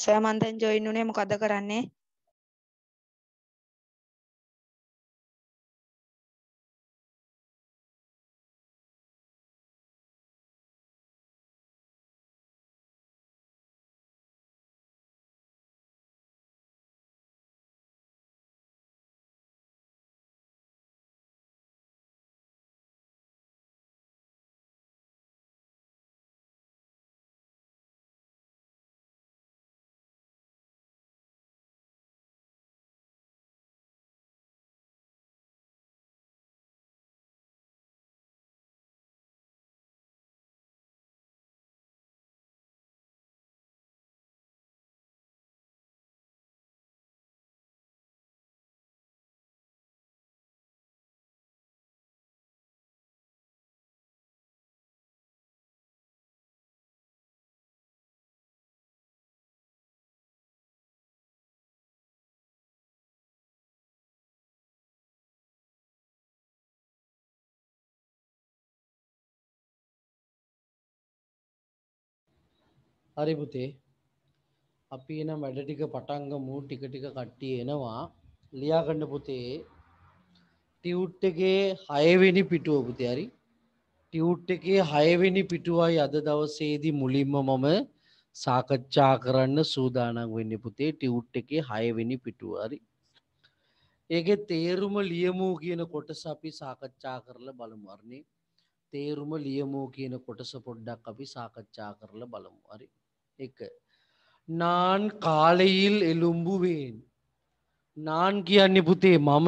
Sir මම දැන් join උනේ මොකද කරන්නේ? හරි පුතේ අපි එනම් වැඩ ටික පටන් ගමු ටික ටික කට්ටිය එනවා ලියා ගන්න පුතේ ටියුට් එකේ 6 වෙනි පිටුව පුතේ හරි ටියුට් එකේ 6 වෙනි පිටුවයි අද දවසේදී මුලින්ම මම සාකච්ඡා කරන්න සූදානම් වෙන්නේ පුතේ ටියුට් එකේ 6 වෙනි පිටුව හරි ඒකේ තේරුම ලියමු කියන කොටස අපි සාකච්ඡා කරලා බලමු හරිනේ තේරුම ලියමු කියන කොටස පොඩ්ඩක් අපි සාකච්ඡා කරලා බලමු හරි 1 நான் කාලෙයිල් එළුම්බුවෙන් නාන් කියන්නේ පුතේ මම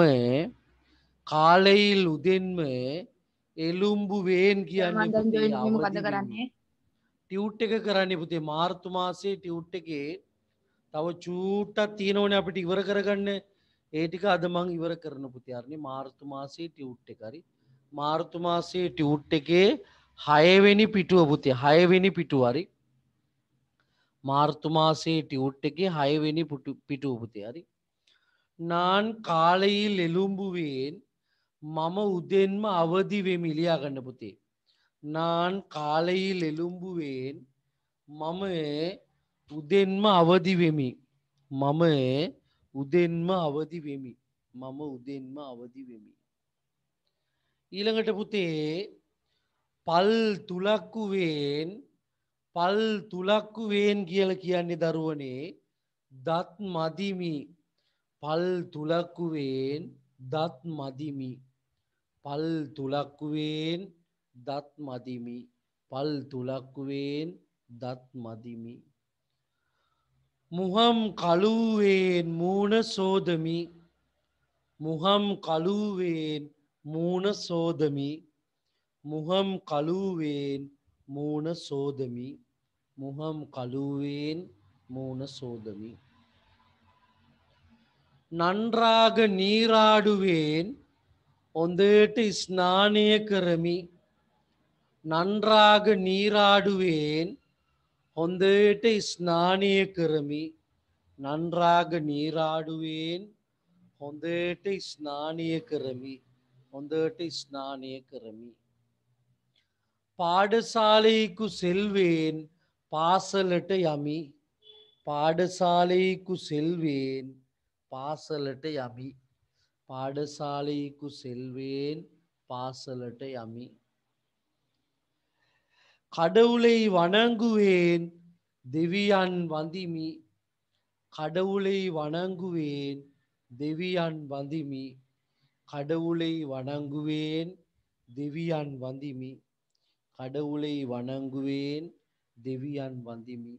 කාලෙයිල් උදෙන්ම එළුම්බුවෙන් සර් කියන්නේ මම දැන් පුතේ ජොයින් උනේ මොකද අවදි වෙමි කරන්නේ? ටියුට් එක කරන්නේ පුතේ මාර්තු මාසයේ ටියුට් එකේ තව චූට්ටක් තියෙනවනේ අපිට ඉවර කරගන්න ඒ ටික අද මං ඉවර කරන පුතේ හරිනේ මාර්තු මාසයේ ටියුට් එක හරි මාර්තු මාසයේ ටියුට් එකේ 6 වෙනි පිටුව පුතේ 6 වෙනි පිටුව හරි මාර්තු මාසයේ ටියුට් එකේ 6 වෙනි පිටුව පුතේ හරි நான் කාලෙයිල් එළුම්බුවෙන් මම උදෙන්ම අවදි වෙමි ලියා ගන්න පුතේ நான் කාලෙයිල් එළුම්බුවෙන් මම උදෙන්ම අවදි වෙමි මම උදෙන්ම අවදි වෙමි මම උදෙන්ම අවදි වෙමි ඊළඟට පුතේ පල් තුලක්කුවෙන් පල් තුලක්කුවෙන් කියලා කියන්නේ දරුවනේ දත් මදිමි පල් තුලක්කුවෙන් දත් මදිමි පල් තුලක්කුවෙන් දත් මදිමි පල් තුලක්කුවෙන් දත් මදිමි මුහම් කළුවෙන් මූණ සෝදමි මුහම් කළුවෙන් මූණ සෝදමි මුහම් කළුවෙන් මූණ සෝදමි මුහම් කළුවෙන් මූණ සෝදමි නන්රාග නීරාඩුවෙන් හොඳට ස්නානය කරමි නන්රාග නීරාඩුවෙන් හොඳට ස්නානය කරමි නන්රාග නීරාඩුවෙන් හොඳට ස්නානය කරමි හොඳට ස්නානය කරමි පාඩශාලයකු සෙල්වෙන් පාසලට යමි පාඩශාලයකු සෙල්වෙන් පාසලට යමි පාඩශාලයකු සෙල්වෙන් පාසලට යමි කඩවුලෙයි වනංගුවෙන් දෙවියන් වඳිමි කඩවුලෙයි වනංගුවෙන් දෙවියන් වඳිමි කඩවුලෙයි වනංගුවෙන් දෙවියන් වඳිමි කඩවුලෙයි වනංගුවෙන් දෙවියන් වඳිමි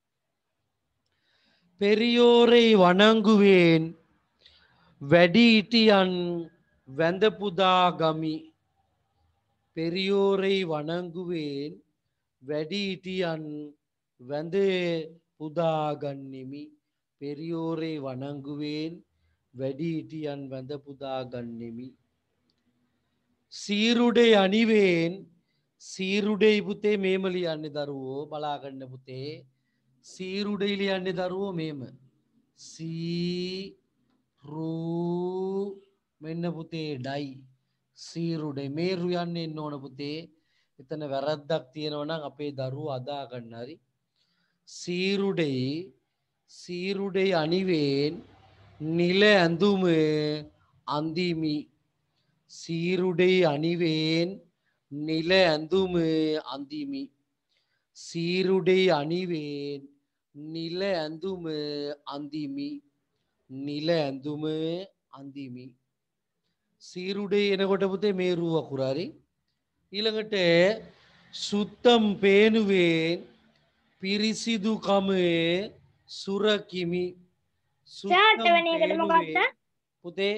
පෙරියෝරෙයි වනංගුවෙන් වැඩිහිටියන් වැඳ පුදා ගමි පෙරියෝරෙයි වනංගුවෙන් වැඩිහිටියන් වැඳ පුදා ගන්නෙමි පෙරියෝරේ වනංගුවෙන් වැඩිහිටියන් වැඳ පුදා ගන්නෙමි සීරුඩේ අනිවෙන් සීරුඩේ පුතේ මේම ලියන්නේ දරුවෝ බලා ගන්න පුතේ සීරුඩේ ලියන්නේ දරුවෝ මේම සීරු මෙන්න පුතේ ඩයි සීරුඩේ මේරු යන්නේ එන්න ඕන පුතේ එතන වැරද්දක් තියෙනවා නම් අපේ දරුවෝ අදා ගන්න හරි සීරුඩේ සීරුඩේ අනිවෙන් නිල ඇඳුම අන්දිමි. සීරුඩේ අනිවෙන් නිල ඇඳුම අන්දිමි. සීරුඩේ අනිවෙන් නිල ඇඳුම අන්දිමි. නිල ඇඳුම අන්දිමි. සීරුඩේ එනකොට පුතේ මේ රූ අකුර හරි. ඊළඟට සුත්තම් පේනුවෙන් පිරිසිදුකම සුරකිමි. සුත්තම් අටවෙනි එකට මොකක්ද? පේනුවෙන් පුතේ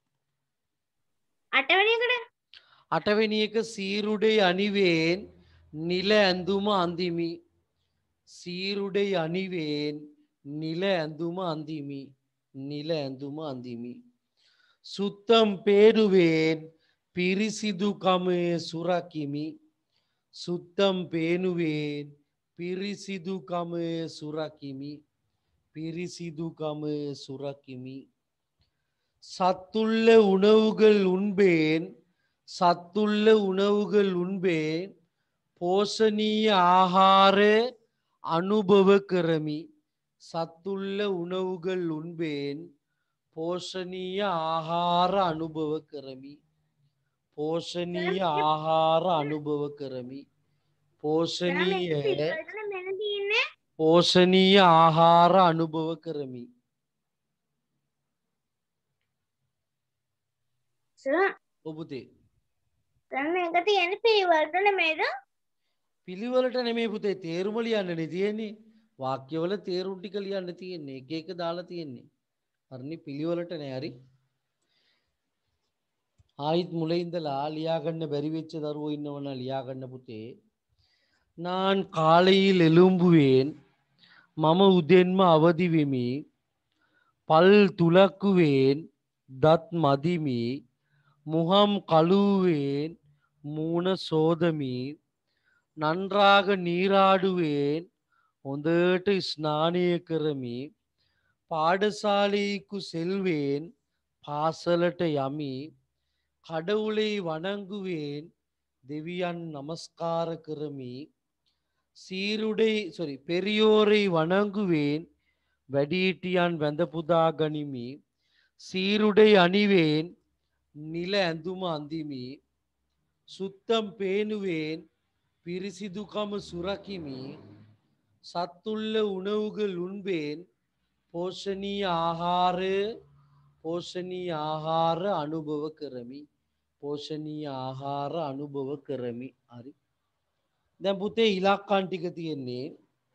අටවෙනි එකට අටවෙනි එක සීරුඩේ අනිවෙන් නිල ඇඳුම අන්දිමි. සීරුඩේ අනිවෙන් නිල ඇඳුම අන්දිමි. නිල ඇඳුම අන්දිමි. සුත්තම් පේනුවෙන් පිරිසිදුකම සුරකිමි. සුත්තම් පේනුවෙන් පිරිසිදුකම සුරකිමි. පිරිසිදුකම සුරකිමි. சத்துள்ள உணவுகள் உண்பேன். சத்துள்ள உணவுகள் உண்பேன். போஷணீய ஆகார அனுபவ කරමි. සත්තුල්ල උණවුගල් උන්බේන් පෝෂණීය ආහාර අනුභව කරමි. පෝෂණීය ආහාර අනුභව කරමි. පෝෂණීය පෝෂණීය ආහාර අනුභව කරමි. ඔබුතේ මේක තියෙන්නේ පිළිවෙලට නෙමෙයිද? පිළිවෙලට නෙමෙයි පුතේ තේරුම ලියන්නනේ තියෙන්නේ. වාක්‍යවල තේරුම් ටික ලියන්න තියෙන්නේ. එක එක දාලා තියෙන්නේ. හරිනේ පිළිවෙලට නෑ හරි. ආයිත් මුලින් ඉඳලා ලියා ගන්න බැරි වෙච්ච දරුවෝ ඉන්නවනම් ලියා ගන්න පුතේ. நான் காலையில் எழும்புவேன். මම උදෙන්ම අවදි වෙමි. පල් තුලක්කුවෙන් දත් මදිමි. முகம் கழுவுவேன். மூண சோதமி. நன்றாக நீராடுவேன். හොඳට ස්නානය කරමි. පාඩශාලීකු සෙල්වෙන්. පාසලට යමි. கடவுளை வணங்குவேன். දෙවියන් නමස්කාර කරමි. பெரியோரை வணங்குவேன். වැඩිහිටියන් වැඳ පුදා ගනිමි. සීරුඩை අනිவேன். නිල ඇඳුම අඳිමි. සුත්තම් පේනුවෙන් පිරිසිදුකම සුරකිමි. සත්තුල්ල උණවුගල් උන්බේන් පෝෂණීය ආහාර අනුභව කරමි. පෝෂණීය ආහාර අනුභව කරමි. හරි. දැන් පුතේ ඉලක්කම් ටික තියෙන්නේ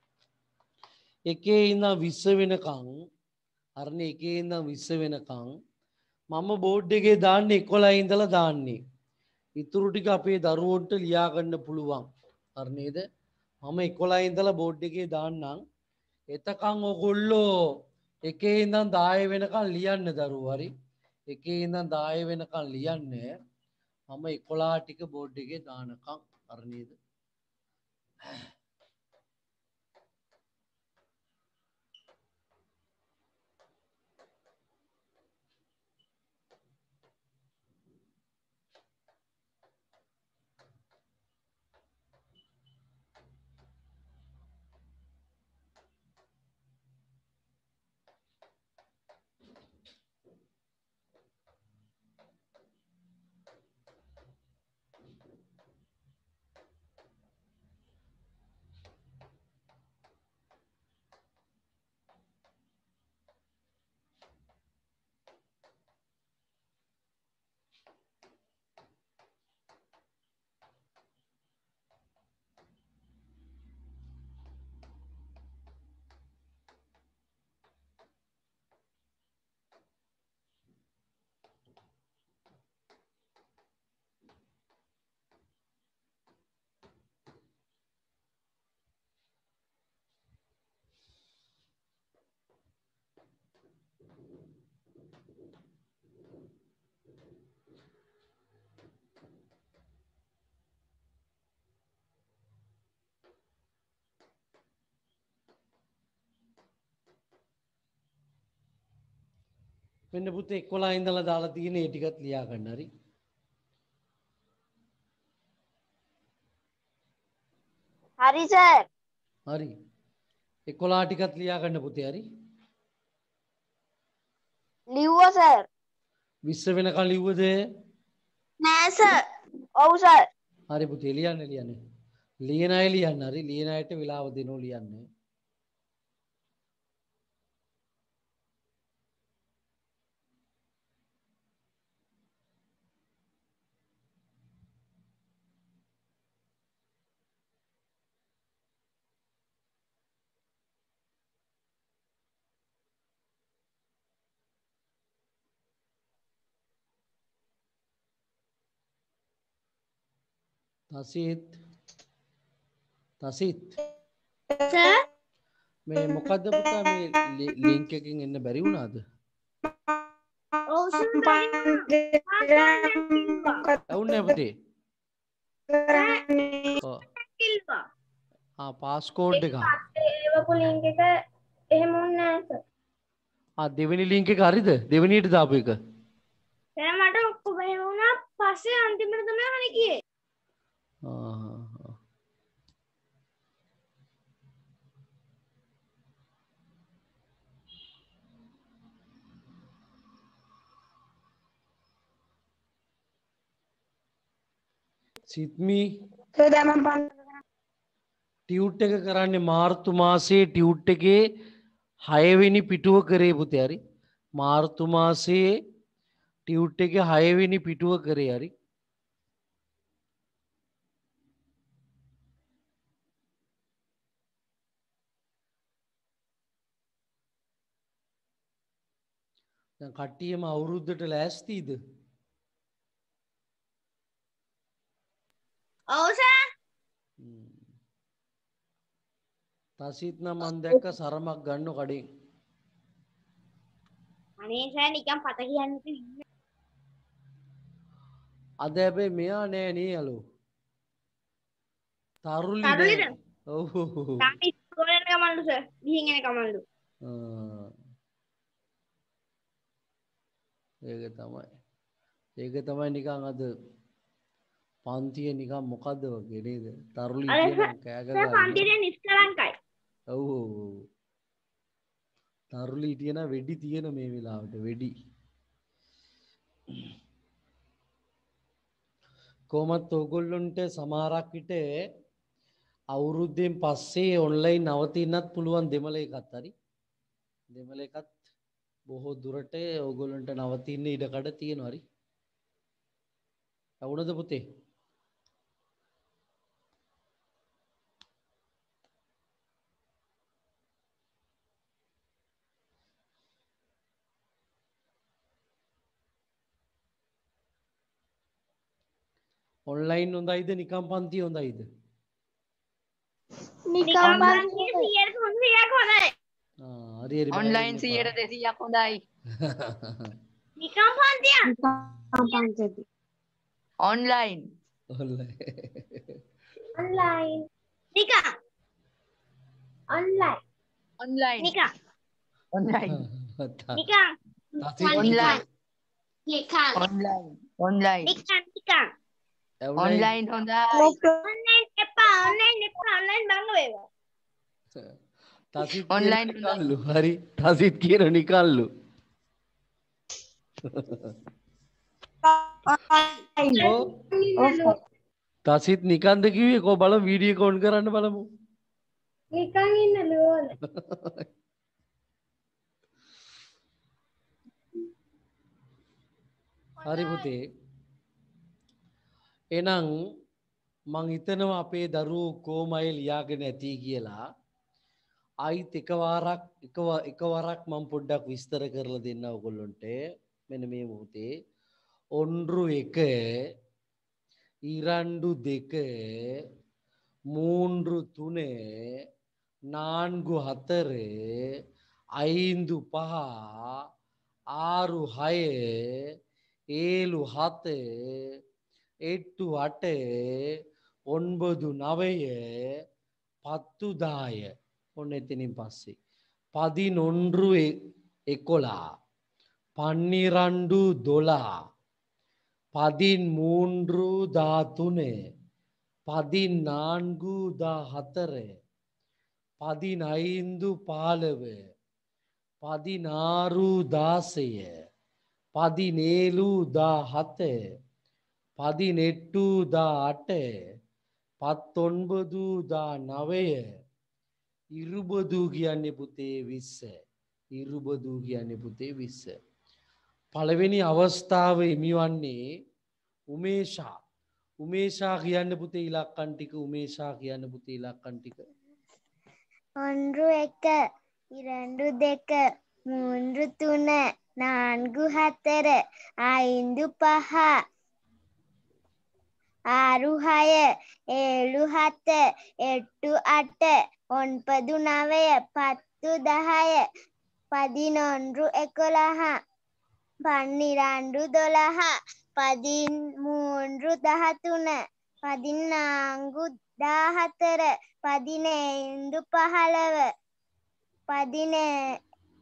එකේ ඉඳන් 20 වෙනකන්. හරිනේ එකේ ඉඳන් 20 වෙනකන් මම බෝඩ් එකේ දාන්නේ 11 ඉඳලා දාන්නේ. ඉතුරු ටික අපේ දරුවන්ට ලියා ගන්න පුළුවන්. හරි නේද? මම 11 ඉඳලා බෝඩ් එකේ දාන්නම්. එතකන් ඔයගොල්ලෝ එකේ ඉඳන් 10 වෙනකන් ලියන්න දරුවෝ හරි. එකේ ඉඳන් 10 වෙනකන් ලියන්න. මම 11 ටික බෝඩ් එකේ දානකම් හරි නේද? මෙන්න පුතේ 11 ඉඳලා දාලා තියෙන ඒ ටිකත් ලියා ගන්න හරි. හරි සර්. හරි. 11 ටිකත් ලියා ගන්න පුතේ හරි. ලිව්වා සර්. 20 වෙනකන් ලිව්වද? නෑ සර්. ඔව් සර්. හරි පුතේ ලියන්න. ලියන අය ලියන්න. හරි ලියන අයට වෙලාව දෙනෝ ලියන්න. තසිත් සර්. මේ මොකද්ද පුතා මේ ලින්ක් එකකින් එන්න බැරි වුණාද? ඔව් සර්. ඇවුන්නේ පුතේ. ඔව්. කිල්වා. පාස්කෝඩ් එක. ඒවපු ලින්ක් එක එහෙම වුණේ නෑ සර්. දෙවෙනි ලින්ක් එක හරිද? දෙවෙනියට දාපු එක. සර් මට ඔක්කොම එහෙම වුණා. පස්සේ අන්තිමට තමයි අහන්නේ කියේ. සිත්මි සර් දැන් මම ටියුට් එක කරන්නේ මාර්තු මාසයේ ටියුට් එකේ 6 වෙනි පිටුව කරේ පුතේ හරි. මාර්තු මාසයේ ටියුට් එකේ 6 වෙනි පිටුව කරේ හරි. දැන් කට්ටියම අවුරුද්දට ලෑස්තිද? ඔව් සර්. තසිත් නම් මම දැක්ක සරමක් ගන්න කඩෙන්. අනේ සර් නිකන් පත කියන්නේ. අද හැබැයි මෙයා නෑ නේ යලෝ. තරුලි තරුලිද? නෑ. ඔව්. තාම ඉස්කෝලේ යන ගමන්ලු සර්. ගිහින් එන ගමන්ලු. ඒක තමයි නිකන් අද පන්තිය නිකන් මොකද්ද වගේ නේද? තරුලි අර කියන කෑ සර් ගගා. පන්තියේ නිස්කලංකයි. ඔව්. තරුලි කියන වෙඩි තියෙන මේ වෙලාවට වෙඩි. කොහොමත් ඕගොල්ලොන්ට සමහරක් විට අවුරුද්දෙන් පස්සේ ඔන්ලයින් නවතින්නත් පුළුවන් දෙමළ එකත් හරි. දෙමළ එකත් බොහෝ දුරට ඕගොල්ලන්ට නවතින්න ඉඩකඩ තියෙනවා හරි. අවුනද පුතේ? ඔන්ලයින් හොඳයිද නිකම් පන්ති හොඳයිද? නිකන් පන්තියේ 100ක් හොඳයි. හරි හරි. ඔන්ලයින් 100%ක් හොඳයි. නිකන් පන්තිය. ඔන්ලයින්. ඔන්ලයින්. නිකන්. ඔන්ලයින්. ඔන්ලයින්. නිකන්. ඔන්ලයින්. නිකන්. ඔන්ලයින්. නිකන්. ඔන්ලයින්. ඔන්ලයින්. නිකන් නිකන්. ඔන්ලයින් හොඳයි. ඔන්ලයින් එපා. ඔන්ලයින් එපා. ඔන්ලයින් බංග වේවා. තසිත් ඔන්ලයින් නිකල්ලු. හරි. තසිත් කියන නිකල්ලු. තසිත් නිකන්ද කිව්වේ කො බලමු වීඩියෝ එක ඔන් කරන්න බලමු. නිකන් ඉන්නලු ඕන. හරි පුතේ. එහෙනම් මං හිතනවා අපේ දරුවෝ කොහොමයි ලියාගෙන ඇති කියලා. ආයිත් එකවරක් මම පොඩ්ඩක් විස්තර කරලා දෙන්න ඔයගොල්ලන්ට. මෙන්න මේ මොහොතේ ஒன்று 1 2 2 3 3 4 4 5 5 6 6 7 7 8 8 9 9 10 10 ඔන්න එතනින් පස්සේ 11 11 12 12 13 13 14 15 15 16 16 16 17 17 18 18 19 19 20 කියන්නේ පුතේ 20 20 කියන්නේ පුතේ 20 පළවෙනි අවස්ථාව හිමිවන්නේ උමේෂා උමේෂා කියන්න පුතේ ඉලක්කම් ටික උමේෂා කියන්න පුතේ ඉලක්කම් ටික 1 1 2 2 3 3 4 4 5 5 6 6 7 7 8 8 9 9 10 10 11 11 12 12 13 13 14 14 15 15 17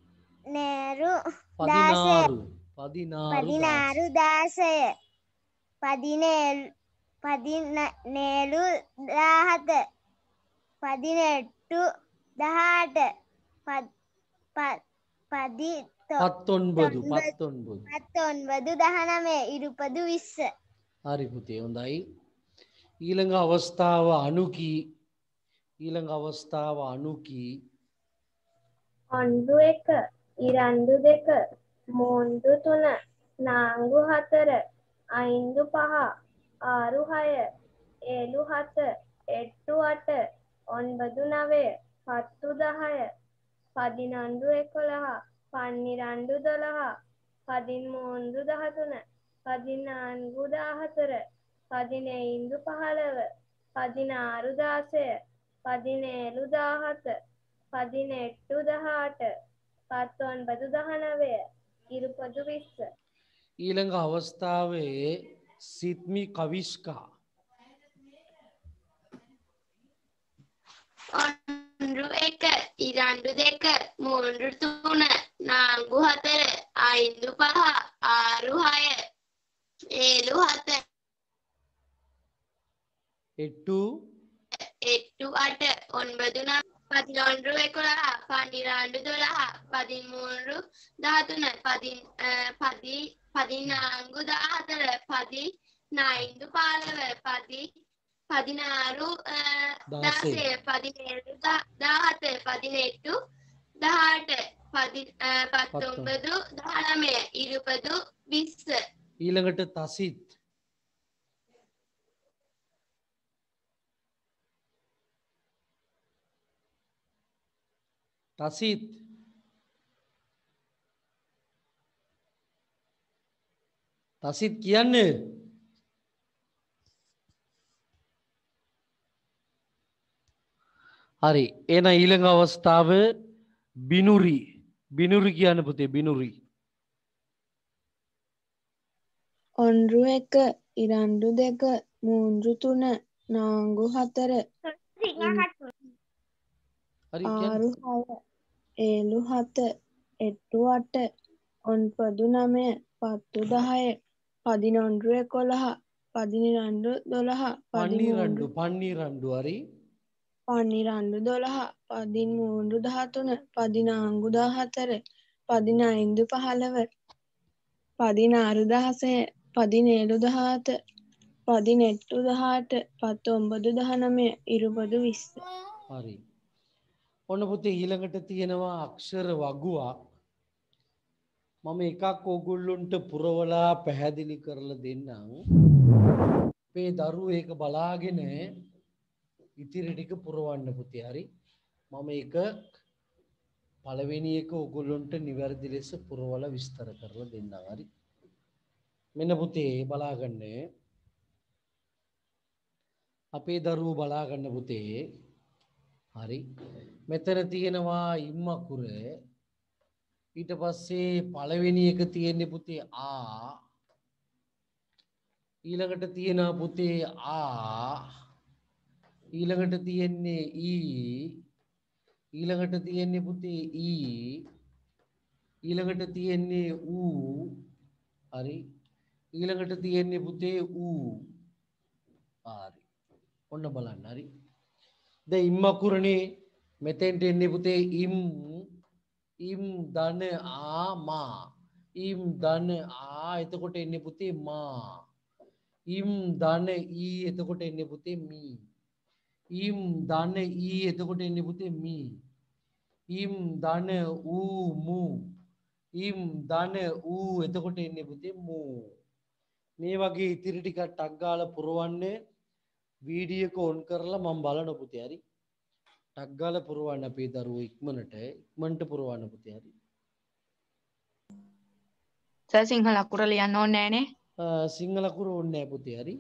16 16 16 16 17 17 17 18 18 19 19 20 හරි පුතේ හොඳයි ඊළඟ අවස්ථාව අනුකී ඊළඟ අවස්ථාව අනුකී 1 1 2 2 3 3 4 4 5 5 6 6 7 7 8 8 9 9 10 10 11 11 12 12 13 13 14 14 15 15 16 16 17 17 18 18 19 19 20 20 ඊළඟ අවස්ථාවේ සිත්මි කවිස්කා 1 1 2 2 3 3 4 4 5 5 6 6 7 7 8 8 8 9 9 11 11 12 12 13 13 14 14 14 15 15 16 16 17 17 18 18 19 19 20 ඊළඟට තසිත් තසිත් තසිත් කියන්නේ හරි එන ඊළඟ අවස්ථාව බිනුරි බිනුරි කියන්න පුතේ බිනුරි 1 1 2 2 3 3 4 4 හරි 6 6 7 7 8 8 9 9 10 10 11 11 12 12 12 12 හරි 12 12 13 13 14 14 15 15 16 16 17 17 18 18 19 19 20 20 හරි ඔන්න පුතේ ඊළඟට තියෙනවා අක්ෂර වගුවක් මම එකක් ඕගොල්ලොන්ට පුරවලා පැහැදිලි කරලා දෙන්නම් අපේ දරුවෝ ඒක බලාගෙන ඉතිරි ටික පුරවන්න පුතේ හරි මම ඒක පළවෙනි එක ඕගොල්ලොන්ට නිවැරදි ලෙස පුරවලා විස්තර කරලා දෙන්නම් හරි මෙන්න පුතේ බලාගන්න අපේ දරුවෝ බලාගන්න පුතේ හරි මෙතන තියෙනවා ඉම්මකුර ඊට පස්සේ පළවෙනි එක තියෙන්නේ පුතේ ආ ඊළඟට තියෙනවා පුතේ ආ ඊළඟට තියෙන්නේ ඊ ඊළඟට තියෙන්නේ පුතේ ඊ ඊළඟට තියෙන්නේ ඌ හරි ඊළඟට තියෙන්නේ පුතේ ඌ හරි ඔන්න බලන්න හරි දැන් ඉම්මකුරනේ මෙතෙන්ට එන්නේ පුතේ ඉම් ඉම් ධන ආමා ඉම් ධන ආ එතකොට එන්නේ පුතේ මා ඉම් ධන ඊ එතකොට එන්නේ පුතේ මී ඉම් ධන ඊ එතකොට එන්නේ පුතේ මී ඉම් ධන ඌ මූ ඉම් ධන ඌ එතකොට එන්නේ පුතේ මූ මේ වගේ ඉතිරි ටික ටක් ගාලා පුරවන්න වීඩියෝ එක ඔන් කරලා මම බලන පුතේ හරි ටක් ගාලා පුරවන්න අපේ දරුවෝ ඉක්මනට පුරවන්න පුතේ හරි සර් සිංහල අකුර ලියන්න ඕනේ නෑනේ. සිංහල අකුර ඕනේ නැහැ පුතේ හරි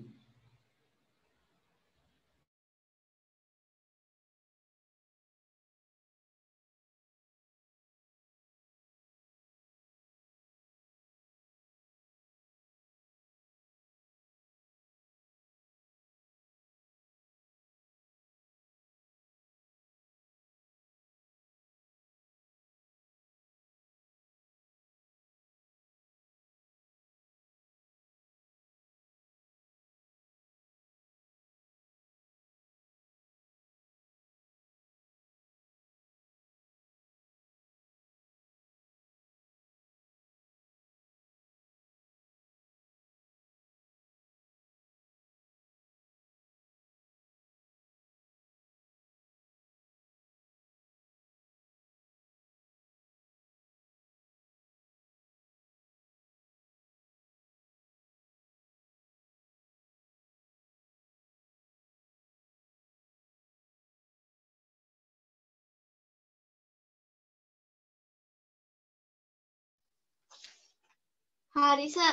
හරි සර්.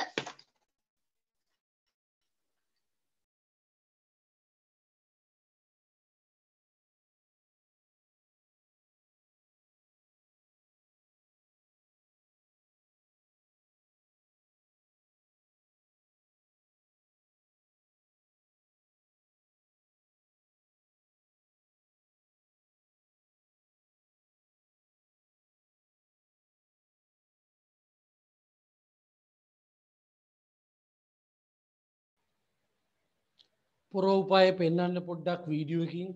පුරෝපාය පෙන්වන්න පොඩ්ඩක් වීඩියෝ එකකින්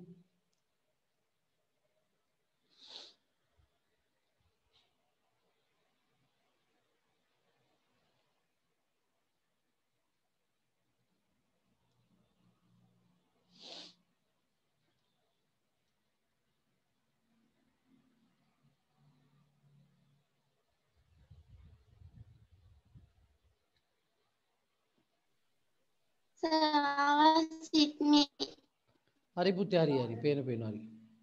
සිඩ්නි. හරි පුතේ හරි පේන හරි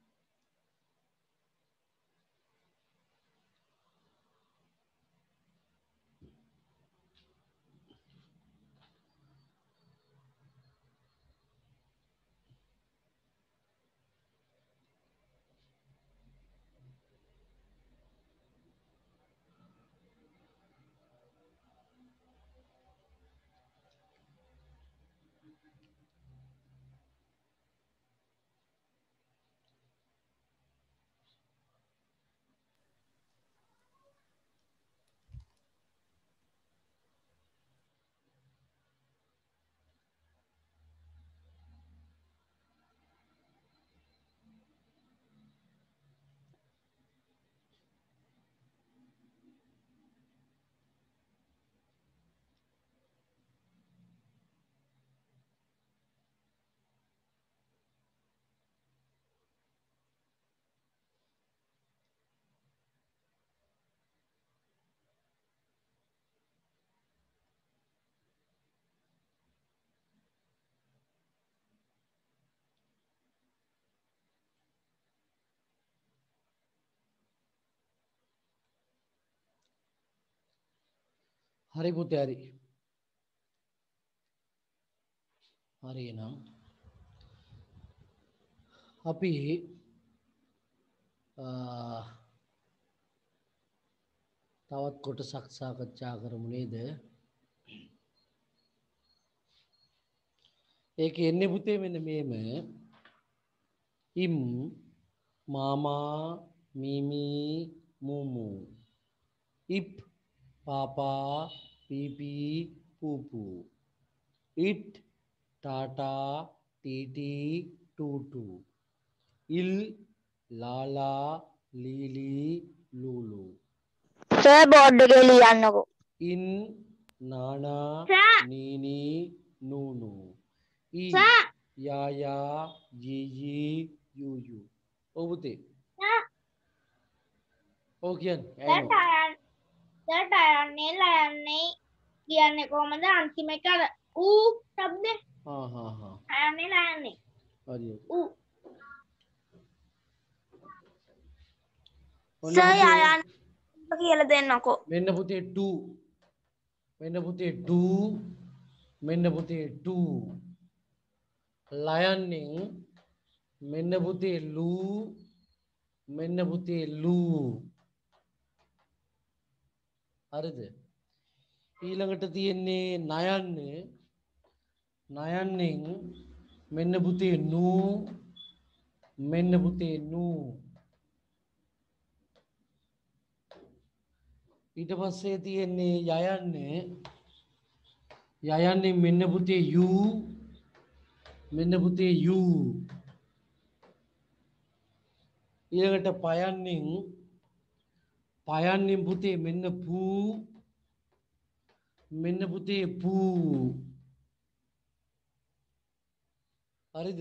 හරි පුතේ හරි එහෙනම් අපි තවත් කොටසක් සාකච්ඡා කරමු නේද ඒක එන්නේ පුතේ මෙන්න මේම ඉම් මාමා මීමි මූමු ඉප් පාපා පීපි පූපු ඉට් ටාටා ටීටි ටූටු ඉල් ලාලා ලීලි ලූලු. සර් බෝඩ් එකේ ලියන්නකෝ. ඉන් නානා සර් නීනි නූනු. ඊ සර් යායා ජීජී යූයු. ඔව් පුතේ. සර් ඔව් කියන්න. සර් ටයන්නේ ලයන්නේ කියන්නේ කොහමද අන්තිම එක අර ඌ શબ્දේ හා හා හා. ටයන්නේ ලයන්නේ හරි. ඌ ඔන්න සර් පුතේ යයන් කියලා දෙන්නකෝ. මෙන්න පුතේ 2. මෙන්න පුතේ 2. මෙන්න පුතේ 2. ලයන්නින් මෙන්න පුතේ ලූ මෙන්න පුතේ ලූ. හරිද? ඊළඟට තියෙන්නේ නයන්නේ නයන්නෙන් මෙන්න පුතේ නූ මෙන්න පුතේ නූ. ඊට පස්සේ තියෙන්නේ යයන්නේ යයන්නේ මෙන්න පුතේ යූ මෙන්න පුතේ යූ. ඊළඟට පයන්නෙන් පුතේ මෙන්න පූ මෙන්න පුතේ පූ. හරිද?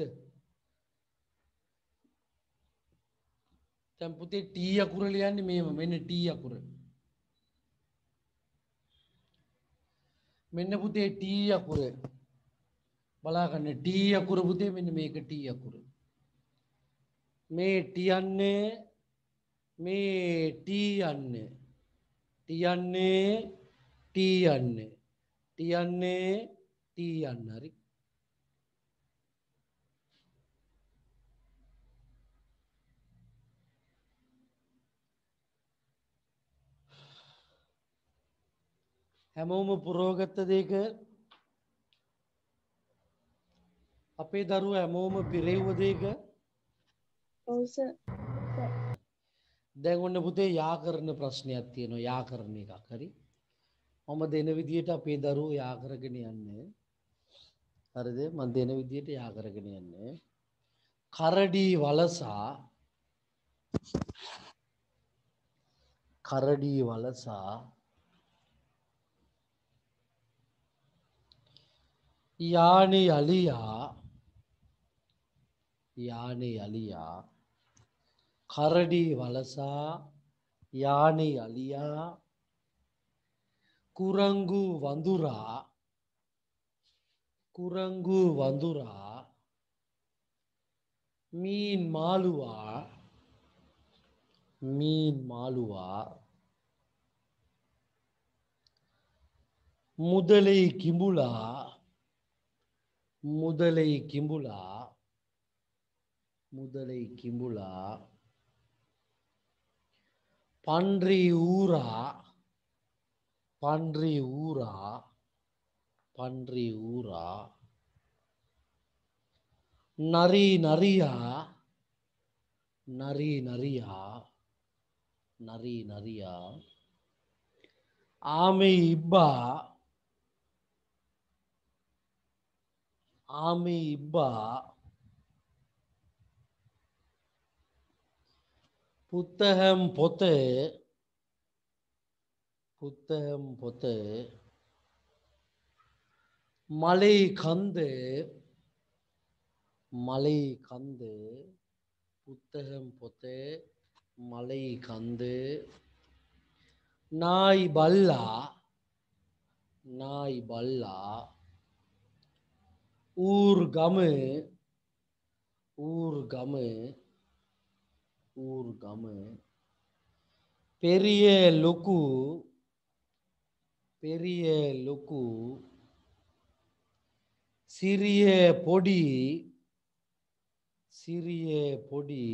දැන් පුතේ ටී අකුර ලියන්නේ මේව මෙන්න ටී අකුර. මෙන්න පුතේ ටී අකුර. බලාගන්න ටී අකුර පුතේ මෙන්න මේක ටී අකුර. මේ ටියන්නේ මේ ටියන්නේ ටියන්නේ ටියන්නේ ටියන්නේ ටියන්න. හරි. හැමෝම පුරෝගත්ත දෙක අපේ දරුවෝ හැමෝම පිරෙව්ව දෙක. ඔව් සර්. දැන් ඔන්න පුතේ යා කරන ප්‍රශ්නයක් තියෙනවා. යා කරන එකක්. හරි. මම දෙන විදියට අපේ දරුවෝ යා කරගෙන යන්නේ. හරිද? මම දෙන විදියට යා කරගෙන යන්නේ. කරඩි වලසා යානි අලියා කරඩි වලසා යානි අලියා කුරංගු වඳුරා මීන් මාළුවා මුදලයි කිඹුලා පන්රි ඌරා නරි නරියා ආමේ ඉබ්බා පුත්තහම් පොතේ මලයි කන්ද පුත්තහම් පොතේ මලයි කන්ද නායි බල්ලා ඌර්ගම පෙරිය ලොකු සිරිය පොඩි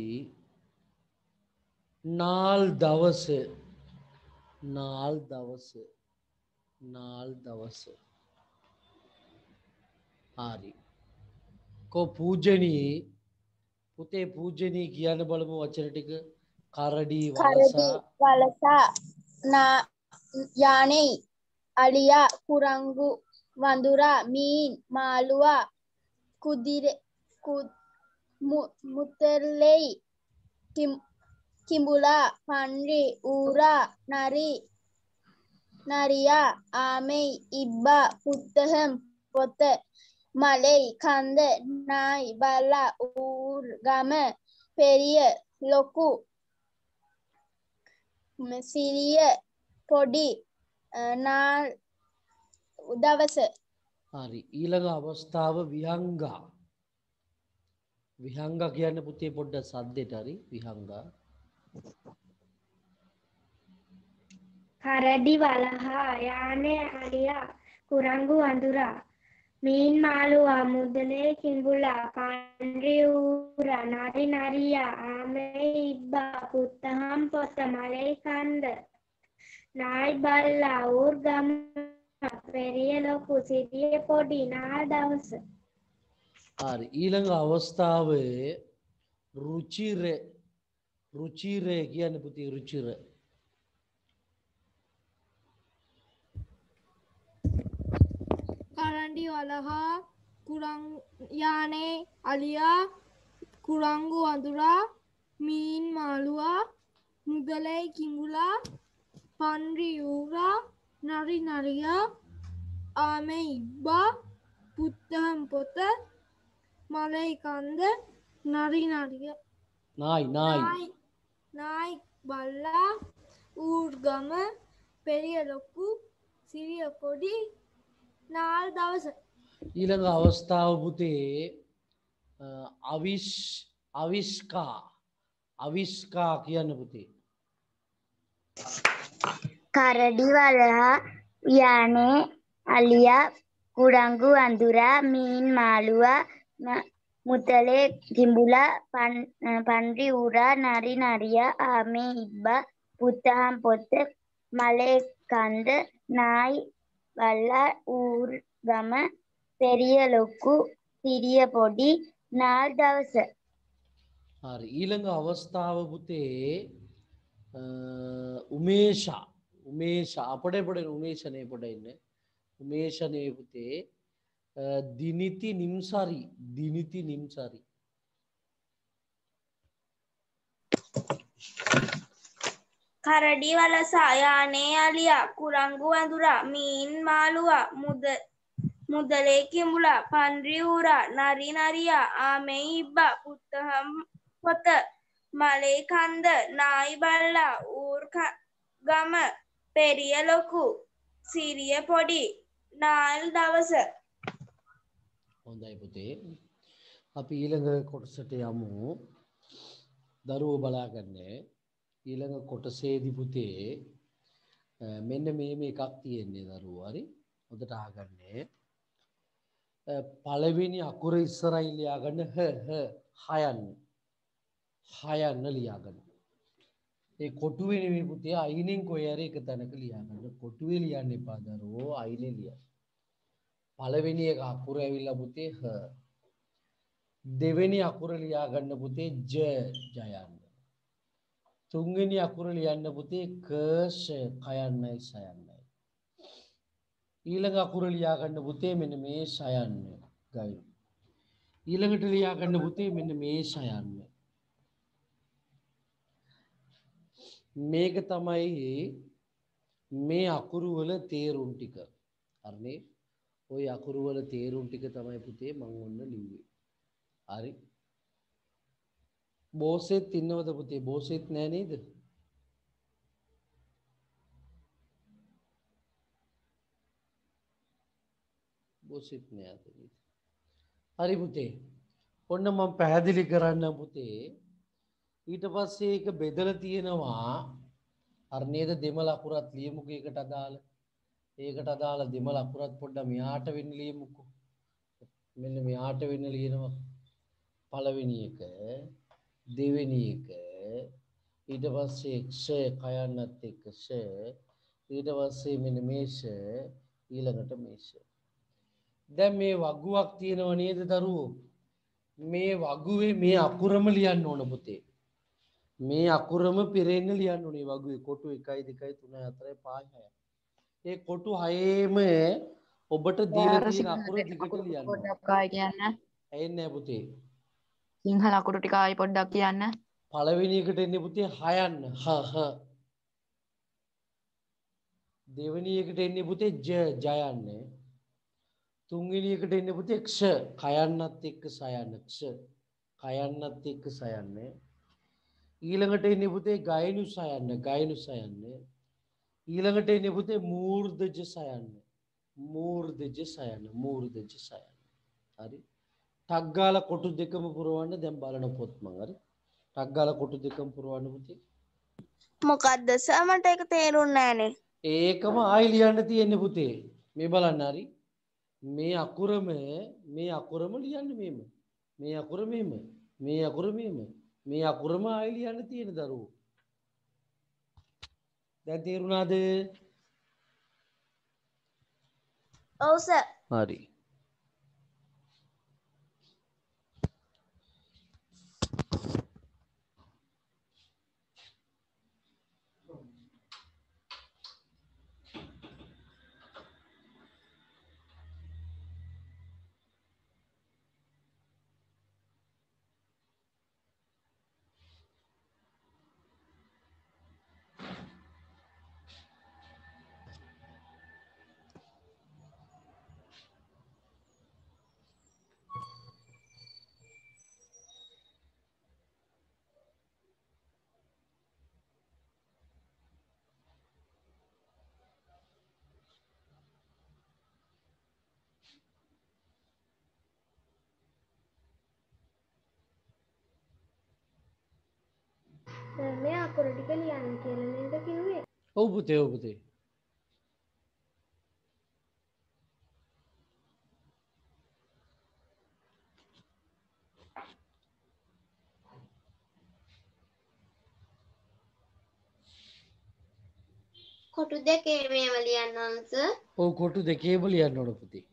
නාල් දවස හරි. කො පූජනී පුතේ පූජනී කියන්න බලමු වචන ටික. කරඩි වලසා යානේ අලියා කුරංගු වඳුරා මීන් මාළුවා මුතෙල්ලෙයි කිඹුලා පන්රි ඌරා නරි නරියා ආමෙයි ඉබ්බා පුත්තහම් පොත මලෙයි කන්ද නායි බල්ලා ඌර්ගම පෙරිය ලොකු සිරිය පොඩි නා දවස. හරි ඊළඟ අවස්ථාව විහංගා. විහංගා කියන්නේ පුතේ පොඩ්ඩක් සද්දෙට හරි විහංගා. කරඩි වලහා යානේ අලියා කුරංගු වඳුරා මීන් මාළුවා මුදලේ කිඹුලා පන්රි ඌරා නරි නරියා ආමේ ඉබ්බා පුත්තහම් පොත මලේ කන්ද නායි බල්ලා ඌර්ගම පෙරිය ලොකු සිරිය පොඩි නා දවස. හරි ඊළඟ අවස්ථාවේ රුචිර. රුචිර කියන්නේ පුතේ රුචිර. කරඩි වලහා යානේ අලියා කුරංගු වඳුරා මීන් මාළුවා මුදලේ කිඹුලා පන්රි ඌරා නරි නරියා ආමේ ඉබ්බා පුත්තහම් පොත මලයි කන්ද නරි නරියා නායි බල්ලා ඌර්ගම පෙරිය ලොකු සිරිය පොඩි නාල් දවස. ඊළඟ අවස්ථාව පුතේ අවිස්කා කියන්න පුතේ. කරඩි වලහා යානේ අලියා කුරංගු වඳුරා මීන් මාළුවා මුතලේ කිඹුලා පන්රි ඌරා නරි නරියා ආමේ ඉබ්බා පුත්තහම් පොත මලේ කන්ද නායි බල්ලා ඌර්ගම පෙරිය ලොකු සිරිය පොඩි නාල් දවස. හරි ඊළඟ අවස්ථාව පුතේ උමේෂා අපඩ පොඩ උමේෂණය පොඩ ඉන්න උමේෂණය පුතේ දිනිති නිම්සරි කරඩි වලසා යානේ අලියා කුරංගු වඳුරා මීන් මාළුවා මුදලේ කිඹුලා පන්රි ඌරා නරි නරියා ආමේ ඉබ්බා පුත්තහම් පොත මලේ කන්ද නායි බල්ලා ඌර්ගම පෙරිය ලොකු සිරිය පොඩි නාල් දවස. හොඳයි පුතේ අපි ඊළඟ කොටසට යමු. දරුවෝ බලාගන්න ඊළඟ කොටසේදී පුතේ මෙන්න මේ එකක් තියෙන්නේ දරුවෝ හරි හොඳට අහගන්න. පළවෙනි අකුර ඉස්සරහින් ලියාගන්න හයන්න ලියාගන්න. ඒ කොටුවේ නෙමෙයි පුතේ අයිනෙන් කොහේ හරි එක තැනක ලියාගන්න. කොටුවේ ලියන්න එපා දරුවෝ අයිනේ ලියන්න. පළවෙනි එක අකුර ඇවිල්ලා පුතේ හ. දෙවෙනි අකුර ලියාගන්න පුතේ ජයන්න. තුන්වෙනි අකුර ලියන්න පුතේ කෂ කයන්නයි සයන්නයි. ඊළඟ අකුර ලියාගන්න පුතේ මෙන්න මේ සයන්න ගයි. ඊළඟට ලියාගන්න පුතේ මෙන්න මේ සයන්න. මේක තමයි මේ අකුරු වල තේරුම් ටික. හරිනේ? ওই අකුරු වල තේරුම් ටික තමයි පුතේ මම ඔන්න ලිව්වේ. හරි? බෝසෙත් ඉන්නවද පුතේ? බෝසෙත් නෑ නේද? බෝසෙත් නෑ අද නේද? හරි පුතේ. ඔන්න මම පැහැදිලි කරන්න පුතේ. ඊට පස්සේ ඒක බෙදලා තියෙනවා. අර නේද දෙමළ අකුරත් ලියමුකෝ ඒකට අදාළ. ඒකට අදාළ දෙමළ අකුරත් පොඩ්ඩක් මෙහාට වෙන්න ලියමුකෝ. මෙන්න මෙහාට වෙන්න ලියනවා. පළවෙනි එක දෙවෙනි එක ඊට පස්සේ ක්ෂ කයන්නත් එක්ක ක්ෂ ඊට පස්සේ මෙන්න මේෂ ඊළඟට මේෂ. දැන් මේ වගුවක් තියෙනව නේද දරුවෝ? මේ වගුවේ මේ අකුරම ලියන්න ඕන පුතේ. මේ අකුරම පෙරෙන්න ලියන්න ඕනේ වගුවේ කොටු 1 2 3 4 5 6. ඒ කොටු 6ෙම ඔබට දීලා තියෙන අකුර දිගට ලියන්න. පොඩ්ඩක් ආයි කියන්න. ඇයින්නේ පුතේ? සිංහල අකුරු ටික ආයි පොඩ්ඩක් කියන්න. පළවෙනි එකට එන්නේ පුතේ හයන්න හ දෙවෙනි එකට එන්නේ පුතේ ජයන්න තුන්වෙනි එකට එන්නේ පුතේ ක්ෂ කයන්නත් එක්ක සයන්න ක්ෂ කයන්නත් එක්ක සයන්න ඊළඟට එන්නේ පුතේ ගයනු සයන්න ඊළඟට එන්නේ පුතේ මූර්ධජ සයන්න හරි ටක් ගාලා කොටු දෙකම පුරවන්න දැන් බලන පොත් මං හරි ටක් ගාලා කොටු දෙකම පුරවන්න පුතේ මොකද්ද සර් මට ඒක තේරුන්නේ නැහනේ. ඒකම ආයි ලියන්න තියෙන්නේ පුතේ මේ බලන්න හරි මේ අකුරම ලියන්න මෙහෙම මේ අකුර මෙහෙම මේ අකුරම ආයි ලියන්න තියෙන දරුවෝ දැන් තේරුණාද? ඔව් සර්. හරි මේ අකුර ටික ලියන්න කියලා නේද කිව්වේ? ඔව් පුතේ කොටු දෙකේ මේව ලියන්න ඕන සර්. ඔව් කොටු දෙකේම ලියන්න ඕන පුතේ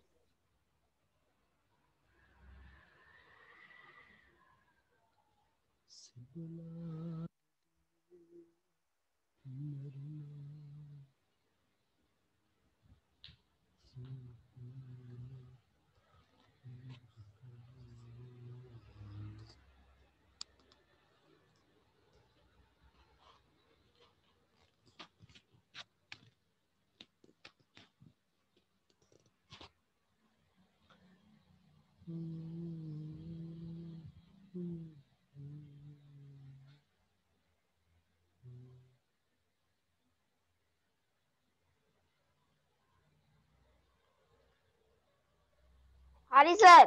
හරි සර්.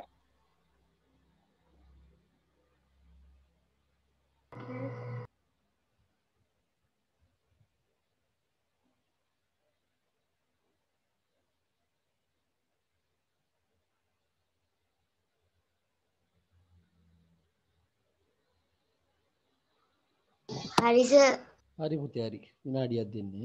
හරි සර්. හරි පුතේ හරි විනාඩියක් දෙන්නේ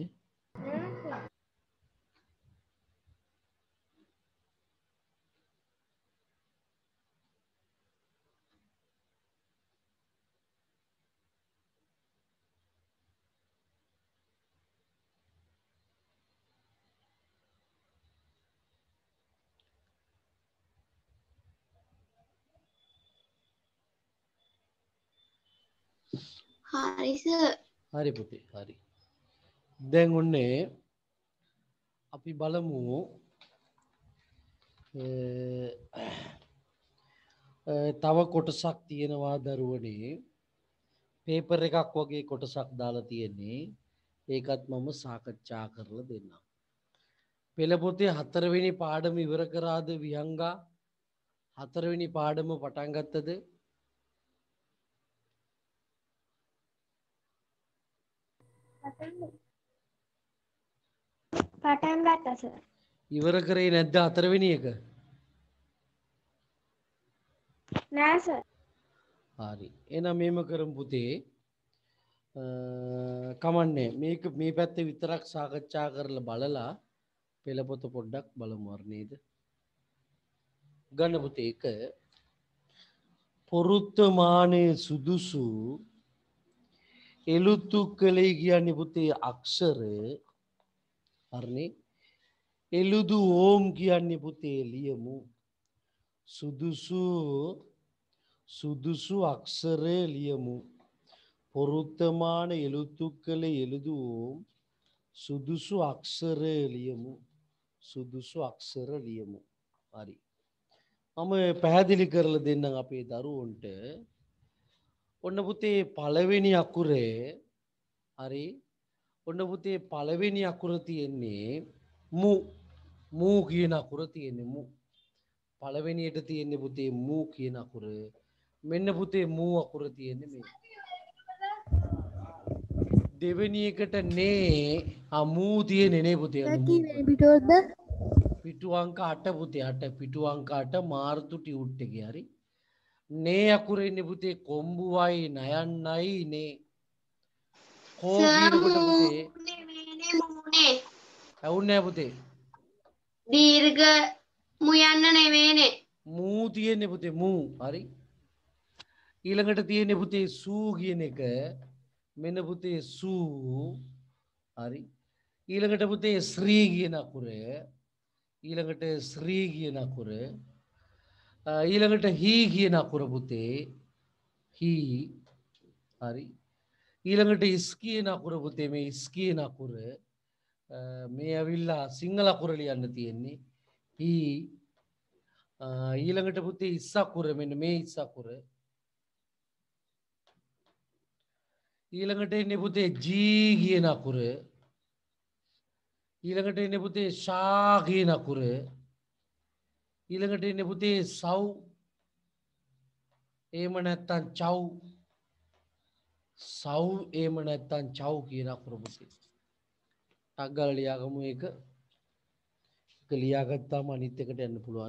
හරි සර්. හරි පුතේ හරි දැන් ඔන්නේ අපි බලමු තව කොටසක් තියෙනවා දරුවනේ පේපර් එකක් වගේ කොටසක් දාලා තියෙන්නේ ඒකත් මම සාකච්ඡා කරලා දෙන්නම් පෙළ පොතේ 4 වෙනි පාඩම ඉවර කරාද විහංගා 4 වෙනි පාඩම පටන් ගත්තද පටන් ගත්තා සර්. ඉවර කරේ නැද්ද 4 වෙනි එක නෑ සර්. හරි එහෙනම් මේම කරමු පුතේ කමන්නේ මේක මේ පැත්තේ විතරක් සාකච්ඡා කරලා බලලා පෙළ පොත පොඩ්ඩක් බලමු නේද ගන්න පුතේ එක පොරුත්තමානයේ සුදුසු එළුතු කලේ කියන්නේ පුතේ අක්ෂර හරිනේ එළුදු ඕම් කියන්නේ පුතේ ලියමු සුදුසු අක්ෂරය ලියමු பொருத்தமான எழுத்துக்களை எழுதுவோம் සුදුසු අක්ෂර ලියමු සුදුසු අක්ෂර ලියමු හරි මම පැහැදිලි කරලා දෙන්නම් අපේ දරුවන්ට ඔන්න පුතේ පළවෙනි අකුරේ හරි ඔන්න පුතේ පළවෙනි අකුර තියෙන්නේ මු මු කියන අකුර තියෙන්නේ මු පළවෙනියට තියෙන්නේ පුතේ මු කියන අකුර මෙන්න පුතේ මු අකුර තියෙන්නේ මේ දෙවෙනි එකට නේ මූ තියෙන්නේ නේ පුතේ පිටු අංක 8 පුතේ 8 පිටු අංක 8 මාර්තු ටියුට් එකේ හරි නේ අකුරේ ඉන්නේ පුතේ කොම්බුවයි නයන්නයි නේ කෝ කියනකොට පුතේ නෙමෙයිනේ මූනේ. ඇවුන්නේ පුතේ දීර්ඝ මු යන්න නෙමෙයිනේ. මූ තියෙන්නේ පුතේ මූ හරි ඊළඟට තියෙන්නේ පුතේ සූ කියන එක මෙන්න පුතේ සූ හරි ඊළඟට පුතේ ශ්‍රී කියන අකුර ඊළඟට ශ්‍රී කියන අකුර ඊළඟට හී කියන අකුර පුතේ හී හරි ඊළඟට ඉස් කියන අකුර පුතේ මේ ඉස් කියන අකුර මේ ඇවිල්ලා සිංහල අකුර ලියන්න තියෙන්නේ හී ඊළඟට පුතේ ඉස් අකුර මෙන්න මේ ඉස් අකුර ඊළඟට එන්නේ පුතේ ජී කියන අකුර ඊළඟට එන්නේ පුතේ ශා කියන අකුර ඊළඟට එන්නේ පුතේ සව් එහෙම නැත්නම් චව් සව් එහෙම නැත්නම් චව් කියන අකුර පුතේ ටග්ගල ලියාගමු එක ලියාගත්තාම අනිත් එකට යන්න පුළුවන්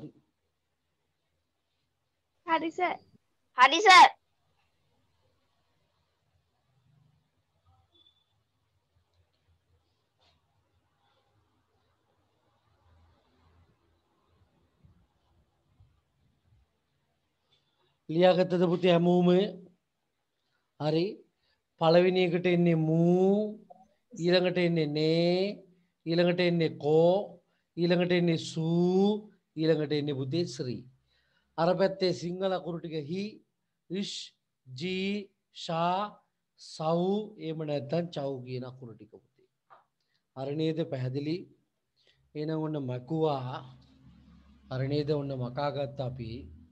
හරි සර්. හරි සර්. ලියාගත්තද පුතේ හැමෝම හරි පළවෙනි එකට එන්නේ මූ ඊළඟට එන්නේ නේ ඊළඟට එන්නේ කෝ ඊළඟට එන්නේ සූ ඊළඟට එන්නේ පුතේ ශ්‍රී අර පැත්තේ සිංහල අකුරු ටික හි ඉෂ් ජී ෂා සව් එහෙම නැත්නම් චව් කියන අකුරු ටික පුතේ හරි නේද පැහැදිලි එහෙනම් ඔන්න මකුවා හරි නේද ඔන්න මකාගත්ත අපි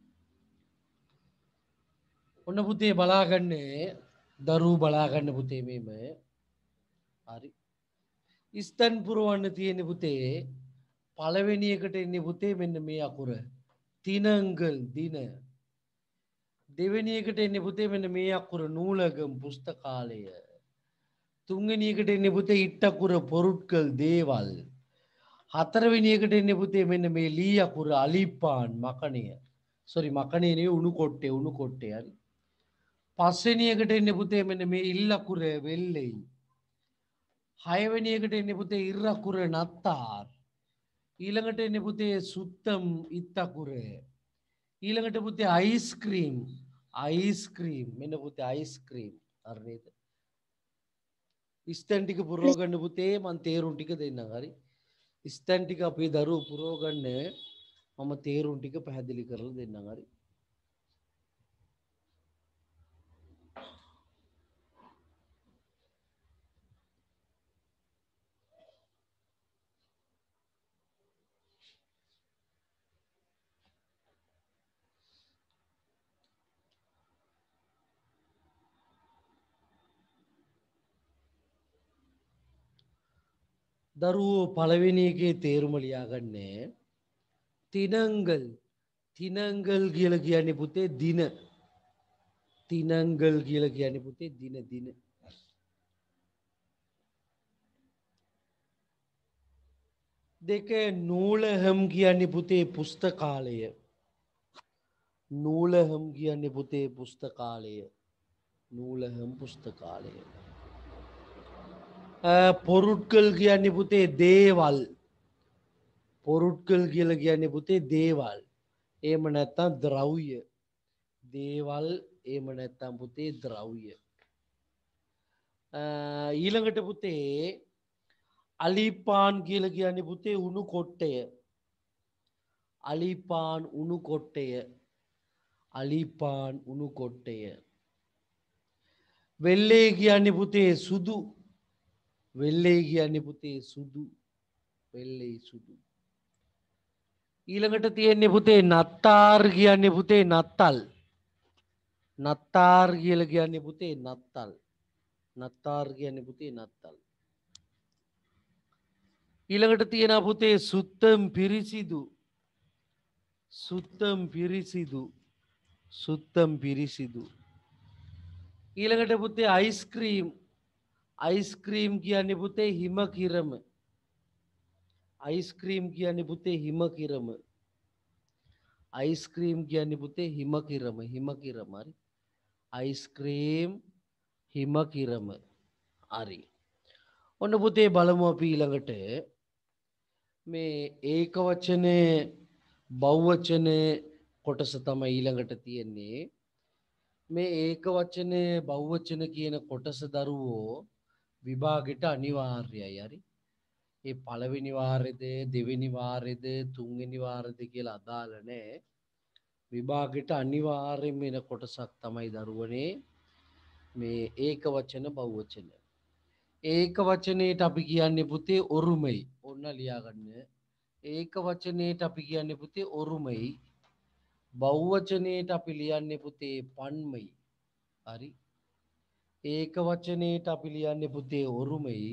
ඔන්න පුතේ බලාගන්න දරුවෝ බලාගන්න පුතේ මේම හරි ඉස්තන් පුරවන්න තියෙන පුතේ පළවෙනි එකට එන්නේ පුතේ මෙන්න මේ අකුර තිනංගල් දින දෙවෙනි එකට එන්නේ පුතේ මෙන්න මේ අකුර නූලගම් පුස්තකාලය තුන්වෙනි එකට එන්නේ පුතේ ඉට් අකුර පොරුට්කල් දේවල් හතරවෙනි එකට එන්නේ පුතේ මෙන්න මේ ලී අකුර අලිපාන් මකණය සෝරි මකණේ නෙවෙයි උණු කොට්ටේ හරි පස්වෙනි එකට එන්නේ පුතේ මෙන්න මේ ඉල් අකුර වෙල්ලෙයි හයවෙනි එකට එන්නේ පුතේ ඉර් අකුර නත්තාර් ඊළඟට එන්නේ පුතේ සුත්තම් ඉත් අකුර ඊළඟට පුතේ අයිස්ක්‍රීම් මෙන්න පුතේ අයිස්ක්‍රීම් හරි නේද ඉස්තන් ටික පුරව ගන්න පුතේ මම තේරුම් ටික දෙන්නම් හරි ඉස්තන් ටික අපේ දරුවෝ පුරව ගන්න මම තේරුම් ටික පැහැදිලි කරලා දෙන්නම් හරි දරුවෝ පළවෙනි එකේ තේරුම ලියාගන්නේ තිනංගල් කියලා කියන්නේ පුතේ දින තිනංගල් කියලා කියන්නේ පුතේ දින දෙක නූලහම් කියන්නේ පුතේ පුස්තකාලය නූලහම් කියන්නේ පුතේ පුස්තකාලය නූලහම් පුස්තකාලය පොරුට්කල් කියන්නේ පුතේ දේවල් පොරුට්කල් කියලා කියන්නේ පුතේ දේවල් එහෙම නැත්නම් ද්‍රව්‍ය දේවල් එහෙම නැත්නම් පුතේ ද්‍රව්‍ය ඊළඟට පුතේ අලිපාන් කියලා කියන්නේ පුතේ උණු කොට්ටය අලිපාන් උණු කොට්ටය වෙල්ලේ කියන්නේ පුතේ සුදු. වෙල්ලේ කියන්නේ පුතේ සුදු. වෙල්ලේ සුදු. ඊළඟට තියෙන්නේ පුතේ නත්තාර් කියන්නේ පුතේ නත්තල්. නත්තාර් කියලා කියන්නේ පුතේ නත්තල්. නත්තාර් කියන්නේ පුතේ නත්තල්. ඊළඟට තියෙනවා පුතේ සුත්තම් පිරිසිදු. සුත්තම් පිරිසිදු. සුත්තම් පිරිසිදු. ඊළඟට පුතේ අයිස්ක්‍රීම්. අයිස්ක්‍රීම් කියන්නේ පුතේ හිම කිරම. අයිස්ක්‍රීම් කියන්නේ පුතේ හිම කිරම. අයිස්ක්‍රීම් කියන්නේ පුතේ හිම කිරම. හිම කිරම හරි. අයිස්ක්‍රීම් හිම කිරම හරි. ඔන්න පුතේ බලමු අපි ඊළඟට මේ ඒක වචනේ බහුවචනේ කොටස තමයි ඊළඟට තියෙන්නේ. මේ ඒක වචනේ බහුවචන කියන කොටස දරුවෝ විභාගෙට අනිවාර්යයි හරි. ඒ පළවෙනි වාරෙද දෙවෙනි වාරෙද තුන්වෙනි වාරෙද කියලා අදාළ නැහැ. විභාගෙට අනිවාර්යයෙන්ම එන කොටසක් තමයි දරුවනේ මේ ඒක වචන බහුවචන. ඒක වචනේට අපි කියන්නේ පුතේ ඔරුමයි. ඔන්න ලියා ගන්න. ඒක වචනේට අපි කියන්නේ පුතේ ඔරුමයි. බහුවචනේට අපි ලියන්නේ පුතේ පන්මයි. හරි. ඒක වචනේට අපි ලියන්නේ පුතේ ඔරුමයි.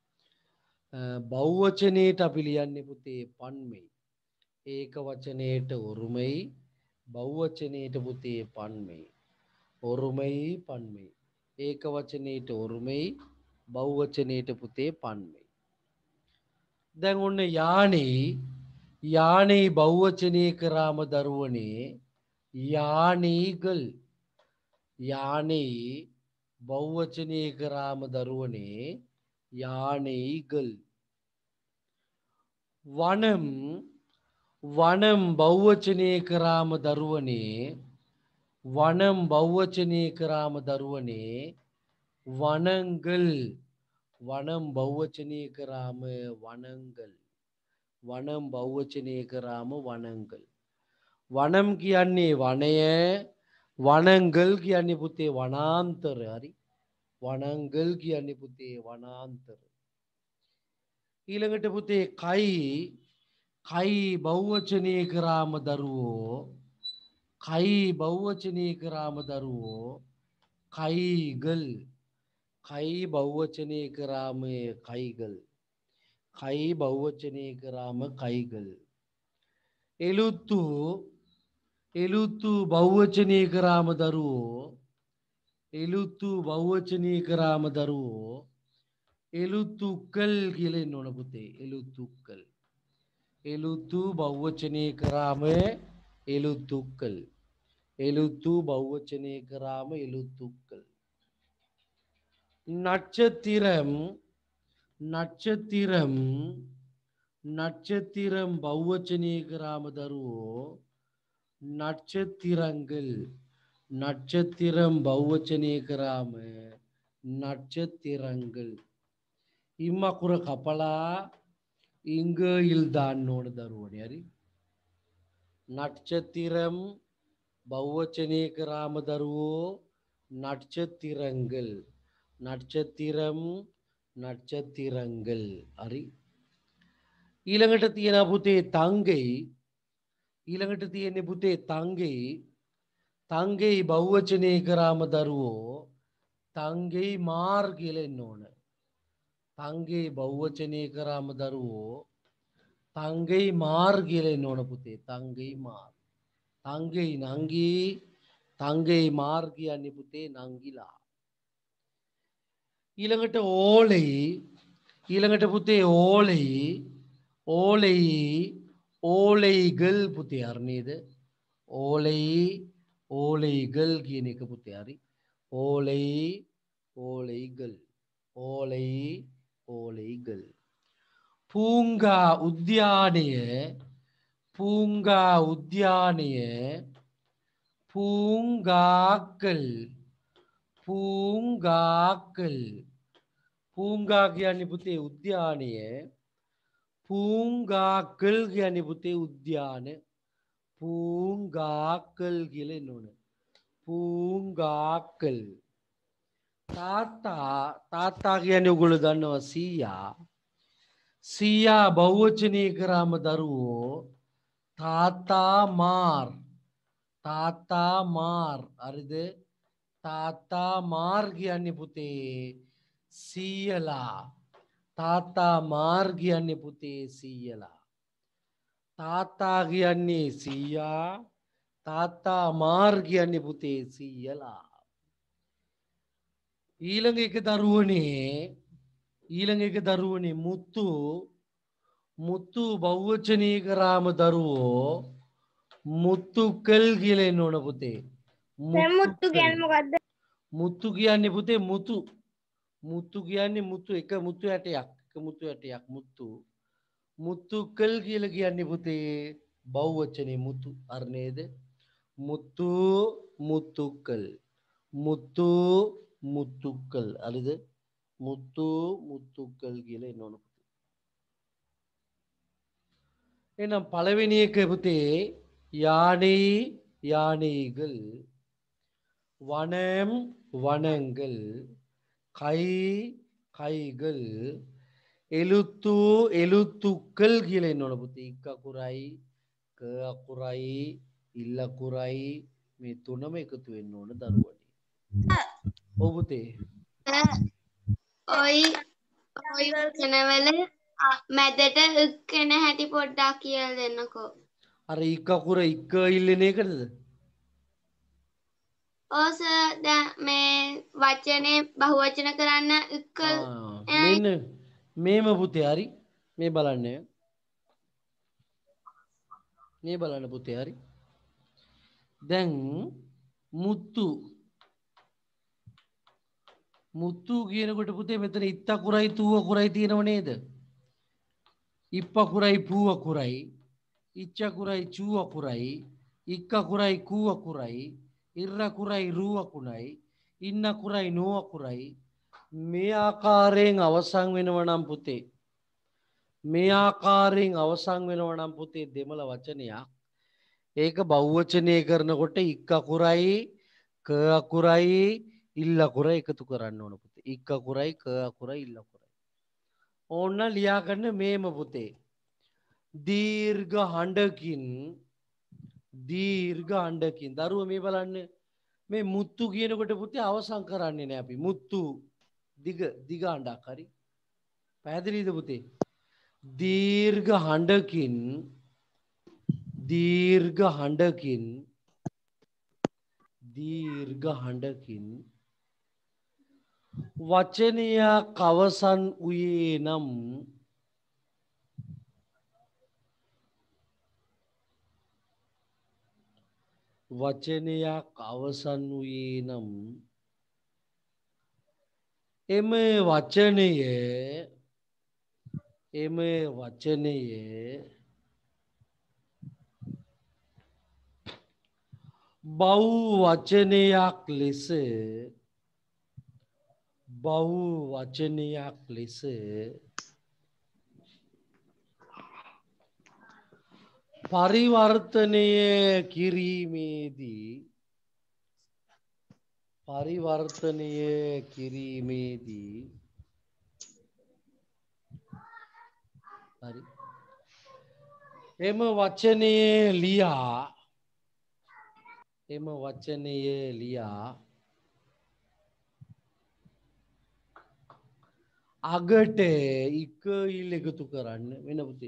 බහුවචනේට අපි ලියන්නේ පුතේ පන්මයි. ඒක වචනේට ඔරුමයි. බහුවචනේට පුතේ පන්මයි. ඔරුමයි පන්මයි. ඒක වචනේට ඔරුමයි. බහුවචනේට පුතේ පන්මයි. දැන් ඔන්න යානේ යානේ බහුවචනේ කරාම දරුවනේ යානීගල්. යානේ බහුවචනේ කරාම දරුවනේ යානීගල්. වනම් වනම් බහුවචනේ කරාම දරුවනේ වනම් බහුවචනේ කරාම දරුවනේ වනංගල්. වනම් බහුවචනේ කරාම වනංගල්. වනම් බහුවචනේ කරාම වනංගල්. වනම් කියන්නේ වනය. වනංගල් කියන්නේ පුතේ වනාන්තර හරි. වනංගල් කියන්නේ පුතේ වනාන්තර. ඊළඟට පුතේ කයි කයි බහුවචනේ කරාම දරුවෝ කයි බහුවචනේ කරාම දරුවෝ කයිගල්. කයි බහුවචනේ කරාම කයිගල්. කයි බහුවචනේ කරාම කයිගල්. එළුත්තු එළුත්තු බහුවචනේ කරාම දරුවෝ එළුත්තු බහුවචනේ කරාම දරුවෝ එළුත්තුකල් කියලා එන්න ඕන පුතේ. එළුත්තුකල්. එළුත්තු බහුවචනේ කරාම එළුත්තුකල්. එළුත්තු බහුවචනේ කරාම එළුත්තුකල්. நட்சத்திரம் நட்சத்திரம் நட்சத்திரம் பௌவச்சனே கிராம தருவோ நட்சத்திரங்கள். நட்சத்திரம் பௌவச்சனே கிராம நட்சத்திரங்கள். இம்மக்குற கப்பலா இங்க இல்தான்னோடு தருவோம் யாரி. நட்சத்திரம் பௌவச்சனே கிராம தருவோ நட்சத்திரங்கள். நட்சத்திரம் நட்சத்திரங்கள் හරි. ඊළඟට තියෙන පුතේ තංගෙයි. ඊළඟට තියෙන්නේ පුතේ තංගෙයි. තංගෙයි බහුවචනේ කරාම දරුවෝ තංගෙයි මාර් කියලා එන්න ඕන. තංගෙයි බහුවචනේ කරාම දරුවෝ තංගෙයි මාර් කියලා එන්න ඕන පුතේ. තංගෙයි මාර්. තංගෙයි නංගි. තංගෙයි මාර් කියන්නේ පුතේ නංගිලා. ඊළඟට ඕලෙයි. ඊළඟට පුතේ ඕලෙයි. ඕලෙයි ඕලෙයිගල් පුතේ හරි නේද? ඕලෙයි ඕලෙයිගල් කියන එක පුතේ හරි. ඕලෙයි ඕලෙයිගල්. ඕලෙයි ඕලෙයිගල්. பூங்கா உத்யானය பூங்கா உத்யானය பூங்காக்கள். பூங்காக்கள். பூங்கා කියන්නේ පුතේ උද්‍යානය. பூங்காக்கள் කියන්නේ පුතේ උද්‍යාන. பூங்காக்கள் කියලා එන්න ඕන. பூங்காக்கள். තාත්තා කියන්නේ ඔයගොල්ලෝ දන්නවා සීයා. සීයා බහුවචනය කරාම දරුවෝ තාත්තා මාර්. තාත්තා මාර්. හරිද? තාත්තා මාර් කියන්නේ පුතේ සීයලා. තාත්තා මාර් කියන්නේ පුතේ සීයලා. තාත්තා කියන්නේ සීයා. තාත්තා මාර් කියන්නේ පුතේ සීයලා. ඊළඟ එක දරුවනේ මුත්තු බහුවචනී කරාම දරුවෝ මුත්තුකල් කියලා එන්න ඕන පුතේ. දැන් මුත්තු කියන්නේ මොකද්ද? මුත්තු කියන්නේ පුතේ මුතු. මුත්තු කියන්නේ මුතු එක මුතු ඇටයක්. මුත්තු. මුත්තුකල් කියලා කියන්නේ පුතේ බහුවචනේ මුතු. අර නේද? මුත්තු මුත්තුකල්. මුත්තු මුත්තුකල්. හරිද? මුත්තු මුත්තුකල් කියලා එන්න ඕන පුතේ. එහෙනම් පළවෙනි එක පුතේ யானைகள். வனம் வனங்கள். கைகள். எழுத்துக்கள் කියලා එන්න ඕන පුතේ. ඉක් අකුරයි ක අකුරයි ඉල් අකුරයි මේ තුනම එකතු වෙන්න ඕන දරුවනේ. ඔව් පුතේ. ඔයි වචනවල මැදට එක් එන හැටි පොඩ්ඩක් කියලා දෙන්නකෝ. අර ඉක් අකුර ඉක්ක ඉල්ලෙන එකද? ඔව් සර් දැන් මේ වචනේ බහුවචන කරන්න එක් මෙන්න මේම පුතේ හරි. මේ බලන්න. මේ බලන්න පුතේ හරි. දැන් මුත්තු කියනකොට පුතේ මෙතන ඉත් අකුරයි තූ අකුරයි තියෙනව නේද? ඉප් අකුරයි පූ අකුරයි ඉච් අකුරයි චූ අකුරයි ඉක් අකුරයි කූ අකුරයි ඉර් අකුරයි රූ අකුරයි ඉන්න අකුරයි නෝ අකුරයි මේ ආකාරයෙන් අවසන් වෙනවා නම් පුතේ දෙමළ වචනයක් ඒක බහුවචනය කරනකොට ඉක් අකුරයි ක අකුරයි ඉල් අකුරයි එකතු කරන්න ඕන පුතේ. ඉක් අකුරයි ක අකුරයි ඉල් අකුරයි. ඕන්න ලියා ගන්න මේම පුතේ. දීර්ඝ හඬකින් දරුවෝ මේ බලන්න මේ මුත්තු කියනකොට පුතේ අවසන් කරන්නේ නැහැ අපි. මුත්තු දිග හඬක් හරි. පැහැදිලිද පුතේ? දීර්ඝ හඬකින් වචනයක් අවසන් වූයේ නම් එම වචනය බහුවචනයක් ලෙස පරිවර්තනය කිරීමේදී හරි එම වචනය ලියා අගට ඉක ඉල් එකතු කරන්න වෙන පුතේ.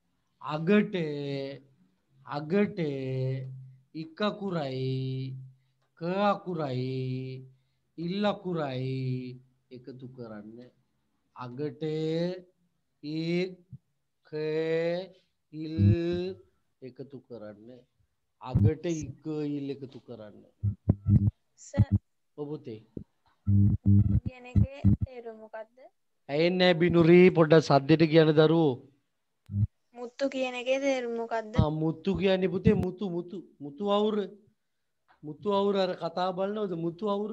අගට ඉක් අකුරයි ක අකුරයි ඉල් අකුරයි එකතු කරන්න. අගට ඉක් ක ඉල් එකතු කරන්න. අගට ඉක් ඉල් එකතු කරන්න. ඔව් පුතේ. කියන එකේ තේරුම මොකද්ද? ඇයෙන්නේ බිනුරි පොඩ්ඩක් සද්දෙට කියන දරුවෝ. මුත්තු කියන එකේ තේරුම මොකද්ද? මුත්තු කියන්නේ පුතේ මුතු අවුර අර කතා බලනවද මුතු අවුර?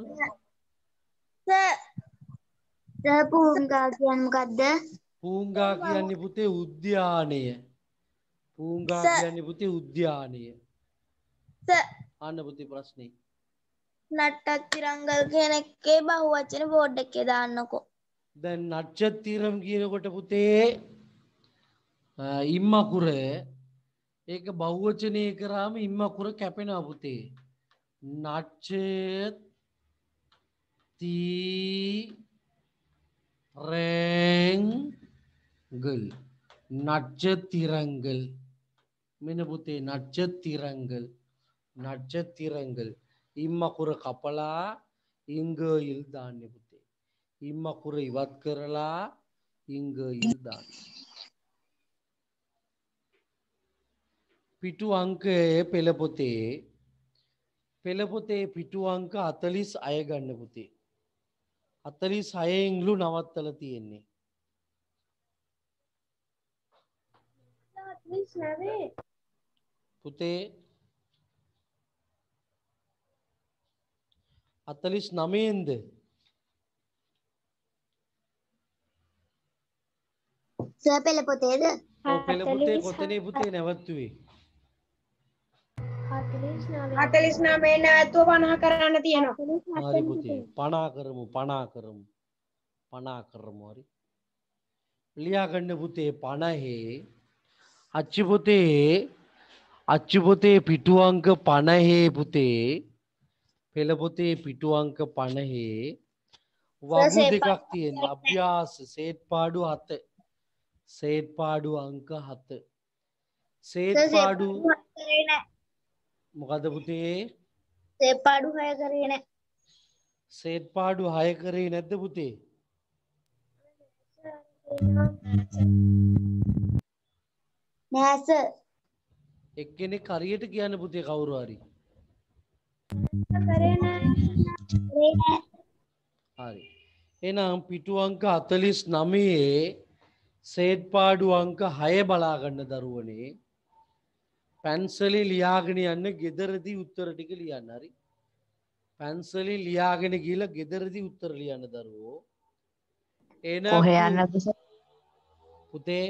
පූංගා කියන්නේ මොකද්ද? පූංගා කියන්නේ පුතේ උද්‍යානය. අන්න පුතේ ප්‍රශ්නේ. නට්ටත්තිරංගල් කියන එකේ බහුවචන බෝඩ් එකේ දාන්නකෝ. දැන් නච්චත්තිරම් කියනකොට පුතේ ඉම්මකුර ඒක බහුවචනය කරාම ඉම්මකුර කැපෙනවා පුතේ. නච්චතිරංගල් නච්චතිරංගල් මෙන්න පුතේ නච්චතිරංගල් ඉම්මකුර කපලා ඉංගිල් දාන්නේ පුතේ. ඉම්මකුර ඉවත් කරලා ඉංගිල් දාන්න. පිටු අංකයේ පෙළ පොතේ පිටු අංක 46 ගන්න පුතේ. 46 ඉංග්ලු නවත්තලා තියෙන්නේ. 49 පුතේ 49න්ද? සර් පෙළ පොතේද? ඔව් පෙළ පොතේ කොතනේ පුතේ නැවතුවේ? 49 නැවතුව 50 කරන්න තියෙනවා. හරි පුතේ 50 කරමු හරි. ලියා ගන්න පුතේ 50 අච්චු පොතේ පිටු අංක 50 පුතේ පෙළ පොතේ පිටු අංක 50 වගු දෙකක් තියෙන අභ්‍යාස සේත් පාඩු 7 සේත් පාඩු අංක 7 සේත් පාඩු කරේ නෑ. මොකද පුතේ සේපාඩු 6 කරේ නෑ. සේත් පාඩු 6 කරේ නැද්ද පුතේ? නෑ සර්. එක්කෙනෙක් හරියට කියන්න පුතේ කවුරු හරි. කරේ නෑ. හරි. එහෙනම් පිටු අංක 49 සේත් පාඩු අංක 6 බලා ගන්න දරුවනේ. පැන්සලේ ලියාගෙන යන්න ගෙදරදී උත්තර ටික ලියන්න හරි. පැන්සලේ ලියාගෙන ගිහලා ගෙදරදී උත්තර ලියන්න දරුවෝ. එන කොහේ යන්නද සර්? පුතේ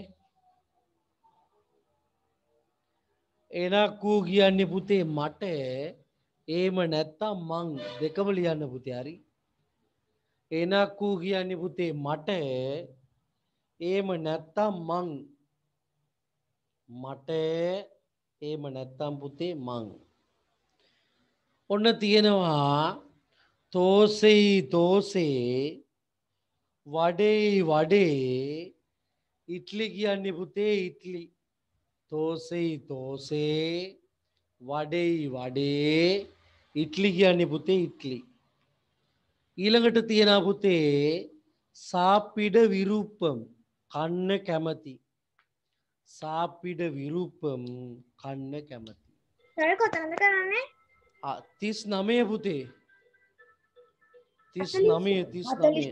එනකූ කියන්නේ පුතේ මට එහෙම නැත්තම් මං දෙකම ලියන්න පුතේ හරි. එනකූ කියන්නේ පුතේ මට එහෙම නැත්තම් එහෙම නැත්තම් පුතේ මං. ඔන්න තියෙනවා තෝසේ වඩේ ඉට්ලි කියන්නේ පුතේ ඉට්ලි. තෝසේ වඩේ ඉට්ලි කියන්නේ පුතේ ඉට්ලි. ඊළඟට තියෙනවා පුතේ සාප්පිඩ විරුප්පම් කන්න කැමති. සාප්පිඩ විරුප්පම් කන්න කැමති. සර් කොතනද කරන්නේ? 39 පුතේ 39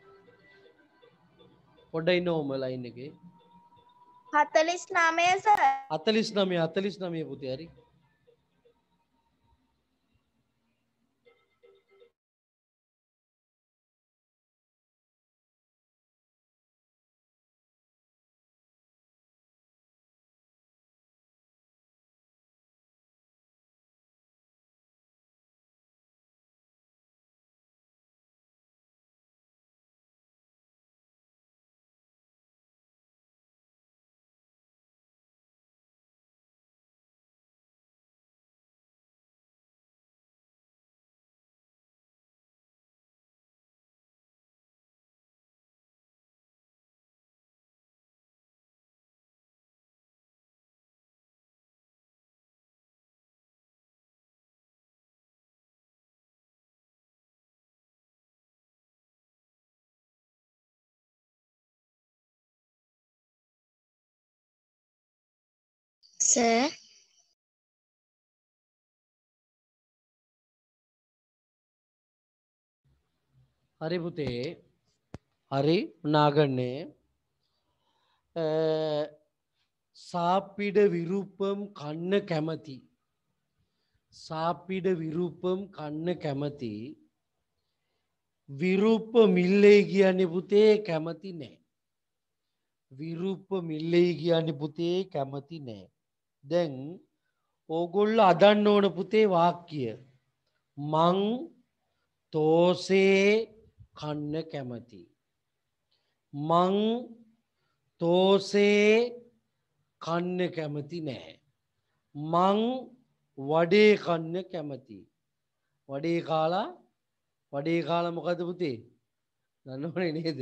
පොඩ්ඩයි ඉන්න ඕම ලයින් එකේ 49 සර්. 49 පුතේ හරි. සර් හරි පුතේ හරි නාගන්නේ සාප්පිඩ විරුප්පම් කන්න කැමති. සාප්පිඩ විරුප්පම් කන්න කැමති. විරුප්ප මිල්ලේ කියන්නේ පුතේ කැමති නෑ. විරුප්ප මිල්ලේ කියන්නේ පුතේ කැමති නෑ. දැන් ඕගොල්ලෝ අදන්න ඕන පුතේ වාක්‍ය. මං තෝසේ කන්න කැමති. මං තෝසේ කන්න කැමති නෑ. මං වඩේ කන්න කැමති. වඩේ කාලා මොකද පුතේ? දන්නවනේ නේද?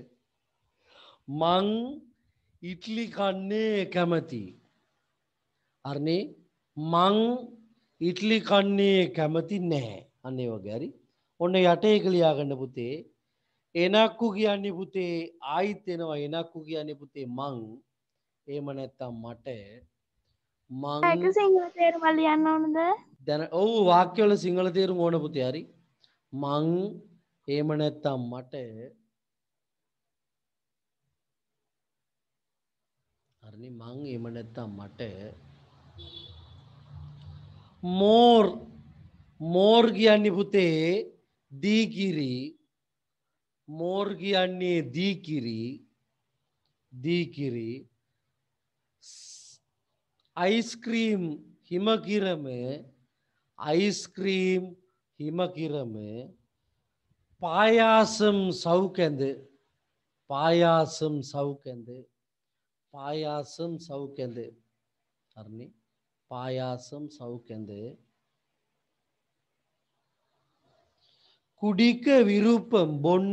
මං ඉට්ලි කන්නේ කැමති. හරිනේ? මං ඉට්ලි කන්නේ කැමති නෑ. අන්න ඒ වගේ හරි. ඔන්න යට ඒක ලියා ගන්න පුතේ. එනක්කු කියන්නේ පුතේ ආයිත් එනවා එනක්කු කියන්නේ පුතේ මං. එහෙම නැත්තම් මට මං ඒක සිංහල තේරුම ලියන්න ඕනද? දැන් ඔව් වාක්‍යවල සිංහල තේරුම ඕන පුතේ හරි. මං එහෙම නැත්තම් මට හරිනේ මං එහෙම නැත්තම් මට මෝර් කියන්නේ පුතේ දීකිරි. මෝර් කියන්නේ දීකිරි. අයිස්ක්‍රීම් හිමකිරම පායාසම් සව්කැඳ හරිනේ පායාසම් සව්කැඳ කුඩික විරුපම් බොන්න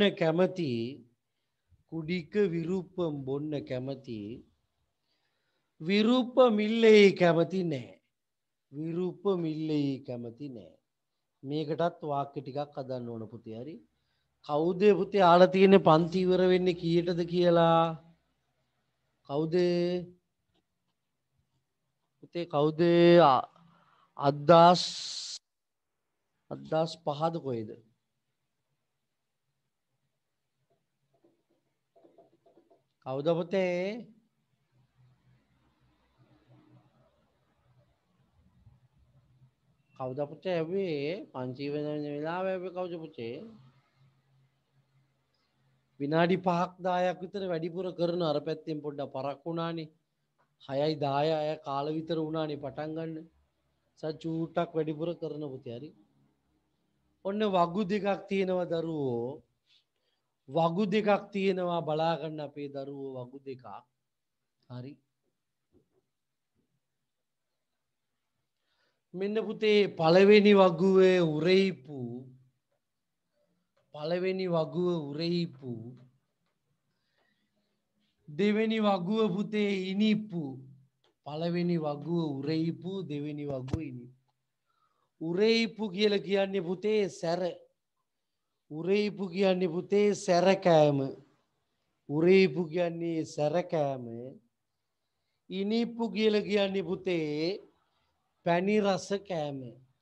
කැමති විරුපමිල්ලෙහි කැමති නෑ. මේකටත් වාක්‍ය ටිකක් හදන්න ඕන පුතේ හරි. කවුද පුතේ ආලා තියෙන්නේ පන්ති ඉවර වෙන්නේ කීයටද කියලා? කවුද? පුතේ කවුද? අද්දාස් 5ද කොහෙද? කවුද පුතේ? කවුද පුතේ ඇවේ පන්ති වෙන වෙලාව ඇවේ කවුද පුතේ? විනාඩි 5ක් 10ක් විතර වැඩිපුර කරන අර පැත්තෙන් පොඩ්ඩක් පරක් වුණානේ. 6යි 10යි අය කාල විතර වුණානේ පටන් ගන්න. සචූටක් වැඩිපුර කරන පුතේ හරි. ඔන්න වගු දෙකක් තියෙනවා දරුවෝ. වගු දෙකක් තියෙනවා බලා ගන්න අපේ දරුවෝ වගු දෙකක්. හරි. මෙන්න පුතේ පළවෙනි වගුවේ උරෙයිපු දෙවෙනි වගුව පුතේ ඉනිප්පු. පළවෙනි වගුව උරෙයිපු දෙවෙනි වගුව ඉනිප්පු. උරෙයිපු කියලා කියන්නේ පුතේ සැර. උරෙයිපු කියන්නේ පුතේ සැරකෑම. ඉනිප්පු කියලා කියන්නේ පුතේ පැණි රස කෑම.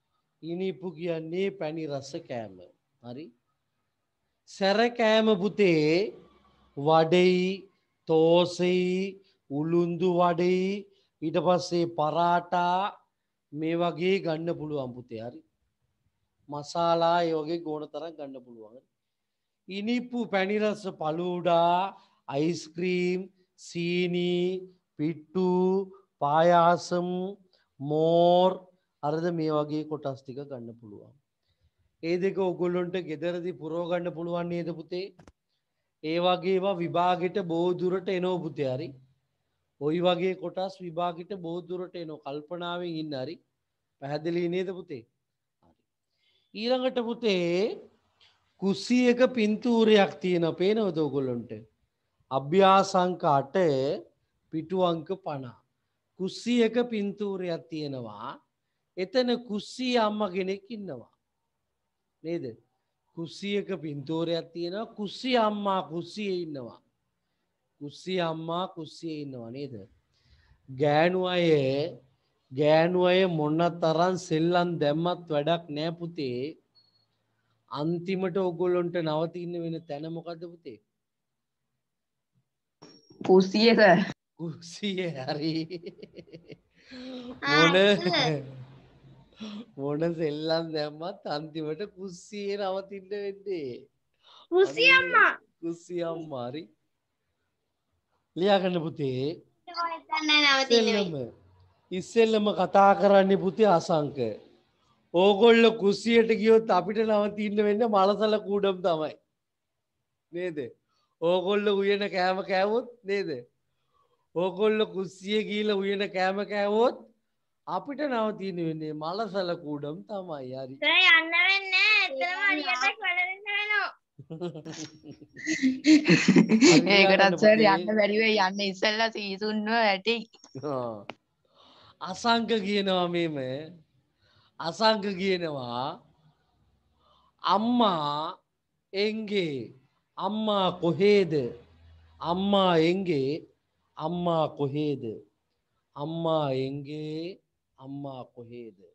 හරි. සැරකෑම පුතේ වඩෙයි තෝසෙයි උළුන්දු වඩෙයි ඊට පස්සේ පරාටා මේ වගේ ගන්න පුළුවන් පුතේ හරි. මසාලා ඒ වගේ ගෝණ තරම් ගන්න පුළුවන්. ඉනිප්පු පැණි රස පළූඩා අයිස්ක්‍රීම් සීනි පිට්ටු පායාසම් මෝර් අරද මේ වගේ කොටස් ටික ගන්න පුළුවන්. ඒ දෙක ඔයගොල්ලන්ට ගෙදරදී පුරව ගන්න පුළුවන් නේද පුතේ? ඒ වගේ ඒවා විභාගෙට බොහෝ දුරට එනවා පුතේ හරි. ওই වගේ කොටස් විභාගෙට බොහෝ දුරට එනවා. කල්පනාවෙන් ඉන්න හරි. පැහැදිලි නේද පුතේ? හරි. ඊළඟට පුතේ කුස්සියක පින්තූරයක් තියෙනවා. පේනවද ඔයගොල්ලන්ට? අභ්‍යාස අංක 8 පිටු අංක 50. කුස්සියක පින්තූරයක් තියෙනවා. එතන කුස්සිය අම්මා කෙනෙක් ඉන්නවා. නේද? කුස්සියක පින්තූරයක් තියෙනවා. කුස්සිය අම්මා කුස්සියේ ඉන්නවා. නේද? ගෑනු අය මොන තරම් සෙල්ලම් දැම්මත් වැඩක් නෑ පුතේ. අන්තිමට ඔයගොල්ලන්ට නවතින්න වෙන තැන මොකද්ද පුතේ? කුස්සියක. කුස්සියේ හරි. මොන සෙල්ලම් දැම්මත් අන්තිමට කුස්සියේ නවතින්න වෙන්නේ. කුස්සිය අම්මා හරි. ලියා ගන්න පුතේ. ඉස්සෙල්ලම කතා කරන්නේ පුතේ අසංක. ඕගොල්ලෝ කුස්සියට ගියොත් අපිට නවතින්න වෙන්නේ මලසල කූඩම් තමයි. නේද? ඕගොල්ලෝ උයන කෑම කෑවොත් නේද? ඕගොල්ලෝ කුස්සිය ගිහලා උයන කෑම කෑවොත් අපිට නවතින්න වෙන්නේ මලසල කූඩම් තමයි. හරි. සර් යන්න වෙන්නේ එතනම අරියටක් වැඩ දෙන්න වෙනවා. ඒකටත් සර් යන්න බැරි වෙයි යන්න ඉස්සෙල්ලා සීසුන්ව ඇටි. අසංක කියනවා මෙම අසංක කියනවා අම්මා එංගේ අම්මා කොහේද අම්මා එංගේ අම්මා කොහේද අම්මා එංගේ அம்மா கொஹேது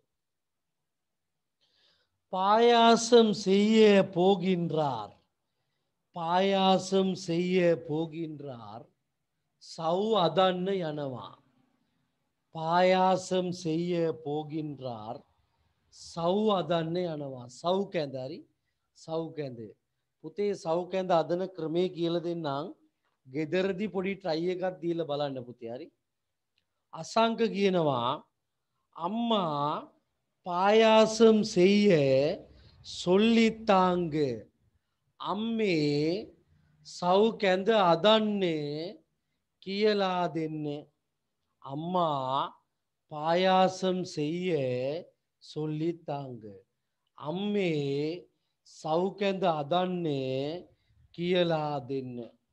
பாயாசம் செய்ய போகின்றார் பாயாசம் செய்ய போகின்றார் சௌ அதன்னு யனவா பாயாசம் செய்ய போகின்றார் සව් අදන්න යනවා සව් කැඳරි සව් කැඳ පුතේ සව් කැඳ අදන ක්‍රමේ කියලා දෙන්නම් ගෙදරදි පොඩි ට්‍රයි එකක් දීලා බලන්න පුතේ හරි අසංක කියනවා අම්මා පායාසම් செய்ய சொல்லித்தாங்க අම්මේ සව් කැඳ අදන්නේ කියලා දෙන්න අම්මා පායාසම් செய்ய சொல்லித்தாங்க අම්මේ සව්කැඳ අදන්නේ කියලා දෙන්න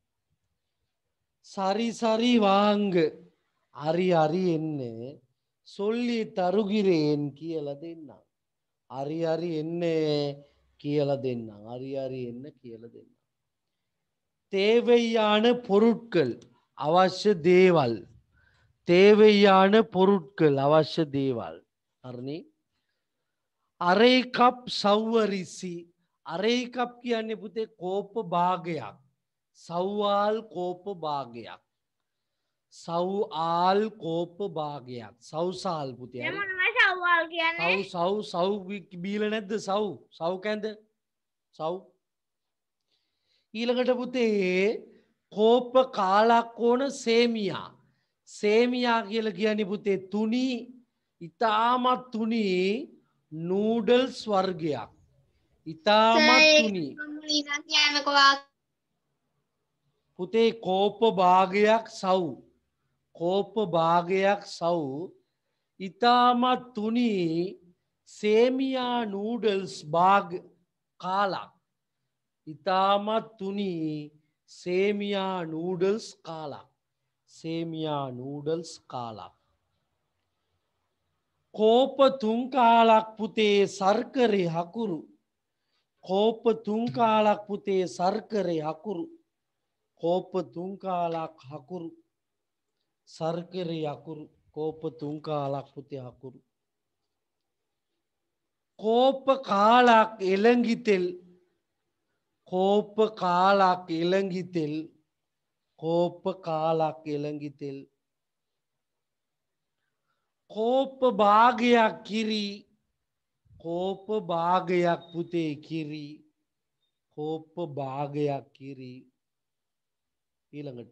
சரி சரி வாங்க அரி அரி என்ன சொல்லி தருகிறேன் කියලා දෙන්න அரி அரி என்ன කියලා දෙන්න அரி அரி என்ன කියලා දෙන්න தேவையான பொருட்கள் අවශ්‍ය දේවල් தேவையான பொருட்கள் අවශ්‍ය දේවල් හරිනේ අරේ කප් සව්වරිසි අරේ කප් කියන්නේ පුතේ කෝප භාගයක් සව්වාල් කෝප භාගයක් සව්ආල් කෝප භාගයක් සව්සාල් පුතේ දැන් මොනවද සව්වාල් කියන්නේ සව් බීලා නැද්ද සව් කැඳ සව් ඊළඟට පුතේ කෝප කාලක් ඕන සේමියා සේමියා කියලා කියන්නේ පුතේ තුනි ඉතාමත් තුනි නූඩල්ස් වර්ගයක් ඉතාමත් තුනි පුතේ කෝප භාගයක් සව් කෝප භාගයක් සව් ඉතාමත් තුනි සේමියා නූඩල්ස් භාග කාලක් ඉතාමත් තුනි සේමියා නූඩල්ස් කාලක් සේමියා නූඩල්ස් කාලක් කෝප තුන් කාලක් පුතේ සර්කරේ හකුරු කෝප තුන් කාලක් පුතේ සර්කරේ හකුරු කෝප තුන් කාලක් හකුරු සර්කරේ හකුරු කෝප තුන් කාලක් පුතේ හකුරු කෝප කාලක් එළඟි තෙල් කෝප කාලක් එළඟි තෙල් කෝප කාලක් එළඟි තෙල් කෝප භාගයක් කිරි කෝප භාගයක් පුතේ කිරි කෝප භාගයක් කිරි ඊළඟට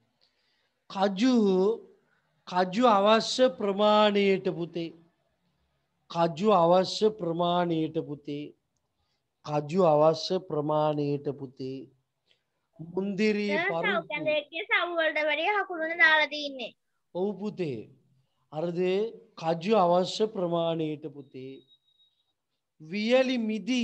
කජු අවශ්‍ය ප්‍රමාණයට පුතේ කජු අවශ්‍ය ප්‍රමාණයට පුතේ කජු අවශ්‍ය ප්‍රමාණයට පුතේ මුන්දිරි පරුප්පු සව් වලට වැඩිය හකුරුනේ දාලා තින්නේ ඔව් පුතේ අරද කජු අවශ්‍ය ප්‍රමාණයට පුතේ වියලි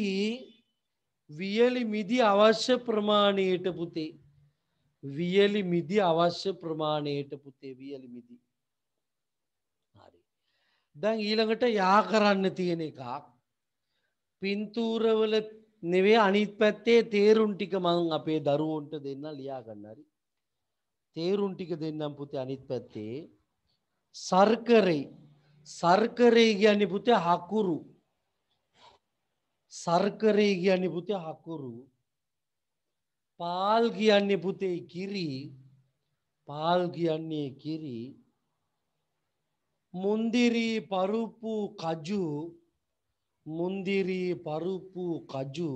මිදි අවශ්‍ය ප්‍රමාණයට පුතේ වියලි මිදි අවශ්‍ය ප්‍රමාණයට පුතේ වියලි මිදි හරි දැන් ඊළඟට යා කරන්න තියෙන එකක් පින්තූරවල නෙවෙයි අනිත් පැත්තේ තේරුම් ටික මම අපේ දරුවන්ට දෙන්න ලියා ගන්න හරි තේරුම් ටික දෙන්නම් පුතේ අනිත් පැත්තේ සර්කරේ කියන්නේ පුතේ හකුරු සර්කරේ කියන්නේ පුතේ හකුරු පාල් කියන්නේ පුතේ කිරි පාල් කියන්නේ කිරි මුන්දිරි පරුප්පු කජු මුන්දිරි පරුප්පු කජු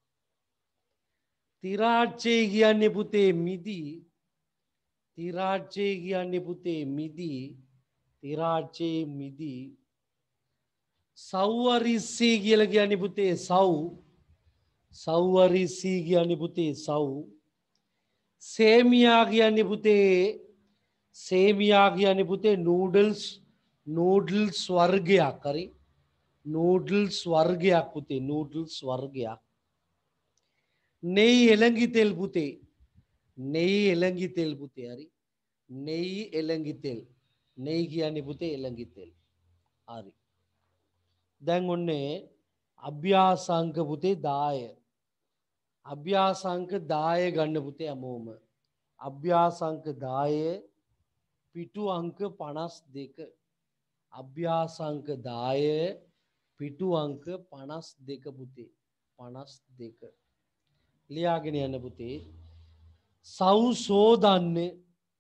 තිරාච්චේ කියන්නේ පුතේ මිදි තිරාච්චේ කියන්නේ පුතේ මිදි තිරාච්චේ මිදි සව්වරිස්සී කියලා කියන්නේ පුතේ සව්. සව්වරිස්සී කියන්නේ පුතේ සව්. සේමියා කියන්නේ පුතේ සේමියා කියන්නේ පුතේ නූඩල්ස් වර්ගයක් හරි. නූඩල්ස් වර්ගයක් පුතේ නූඩල්ස් වර්ගයක්. නෙයි එළඟි තෙල් පුතේ. නෙයි එළඟි තෙල් පුතේ හරි. නෙයි එළඟි තෙල්. නෙයි කියන්නේ පුතේ එළඟි තෙල්. හරි. දැන් ඔන්නේ අභ්‍යාසංක පුතේ 10. අභ්‍යාසංක 10 ගන්න පුතේ හැමෝම. අභ්‍යාසංක 10 පිටු අංක 52. අභ්‍යාසංක 10 පිටු අංක 52 පුතේ. 52. ලියාගෙන යන්න පුතේ. සව් සෝදන්නේ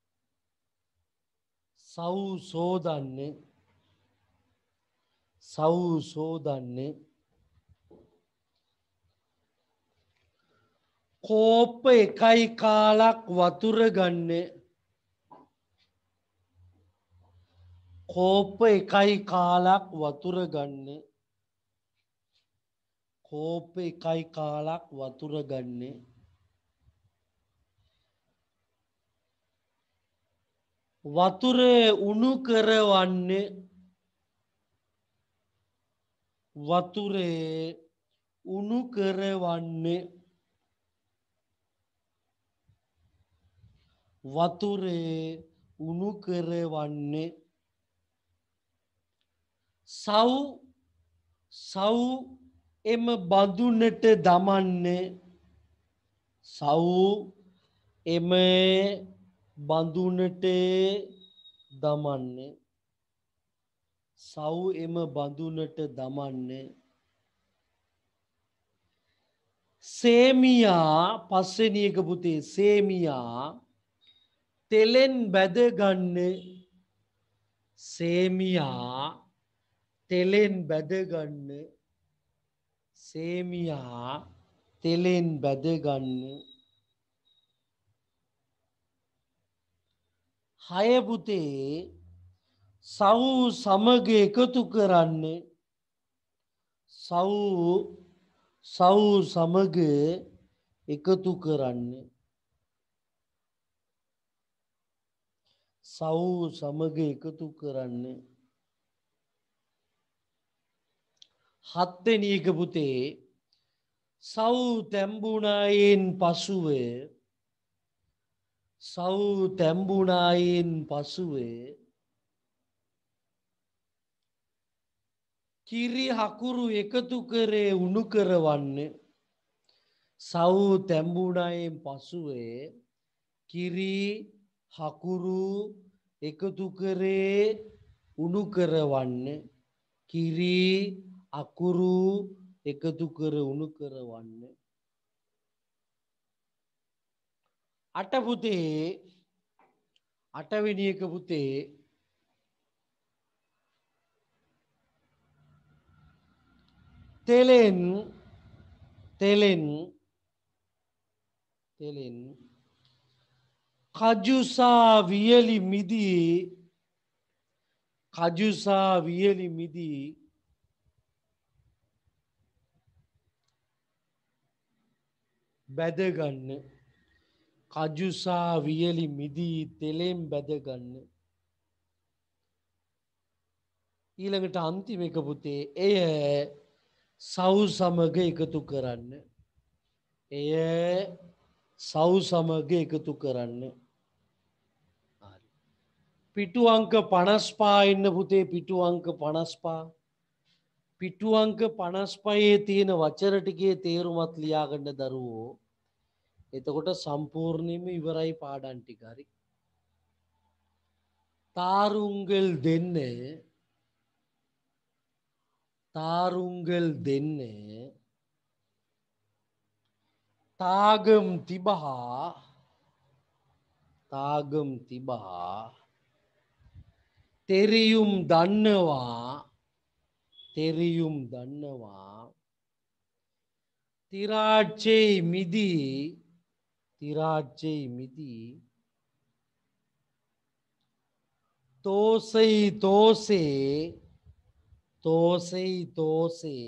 සව් සෝදන්නේ සව් සෝදන්නේ කෝප්ප එකයි කාලක් වතුර ගන්නේ. කෝප්ප එකයි කාලක් වතුර ගන්නේ. කෝප්ප එකයි කාලක් වතුර ගන්නේ. වතුර උණු කරවන්නේ. වතුරේ උණු කරවන්නේ. වතුරේ උණු කරවන්නේ. සව් එම බඳුනට දමන්නේ. සව් එම බඳුනට දමන්නේ. සව් එම බඳුනට දමන්නේ. සේමියා පස්වෙනි එක පුතේ සේමියා තෙලෙන් බැදගන්නේ. සේමියා තෙලෙන් බැදගන්න. සේමියා තෙලෙන් බැදගන්න. 6 පුතේ සව් සමග එකතු කරන්නේ. සව් සමග එකතු කරන්නේ. සව් සමග එකතු කරන්නේ. 7 වෙනි එක පුතේ සව් තැඹුණායෙන් පසුව සව් තැඹුණායෙන් පසුව කිරි හකුරු එකතු කරේ උණු කරවන්නේ. සව් තැඹුණායෙන් පසුව කිරි හකුරු එකතු කරේ උණු කරවන්නේ. කිරි අකුරු එකතු කර උණු කරවන්නේ. 8 පුතේ 8 වෙනි එක පුතේ තෙලෙන් කජුසා වියලි මිදී බැදගන්න. කජුසා වියලි මිදී තෙලෙන් බැදගන්න. ඊළඟට අන්තිම එක පුතේ එය සව් සමග එකතු කරන්න. එය සව් සමග එකතු කරන්න. පිටු අංක 55 ඉන්න පුතේ පිටු අංක 55. පිටු අංක 55 තියෙන වචන ටිකේ තේරුමත් ලියා ගන්න දරුවෝ. එතකොට සම්පූර්ණයෙන්ම ඉවරයි පාඩම් ටික හරි. தாருங்கள் දෙන්න தாகம் තිබහා தெரியும் දන්නවා திராட்சை மிதி தோசை තෝසෙයි තෝසේ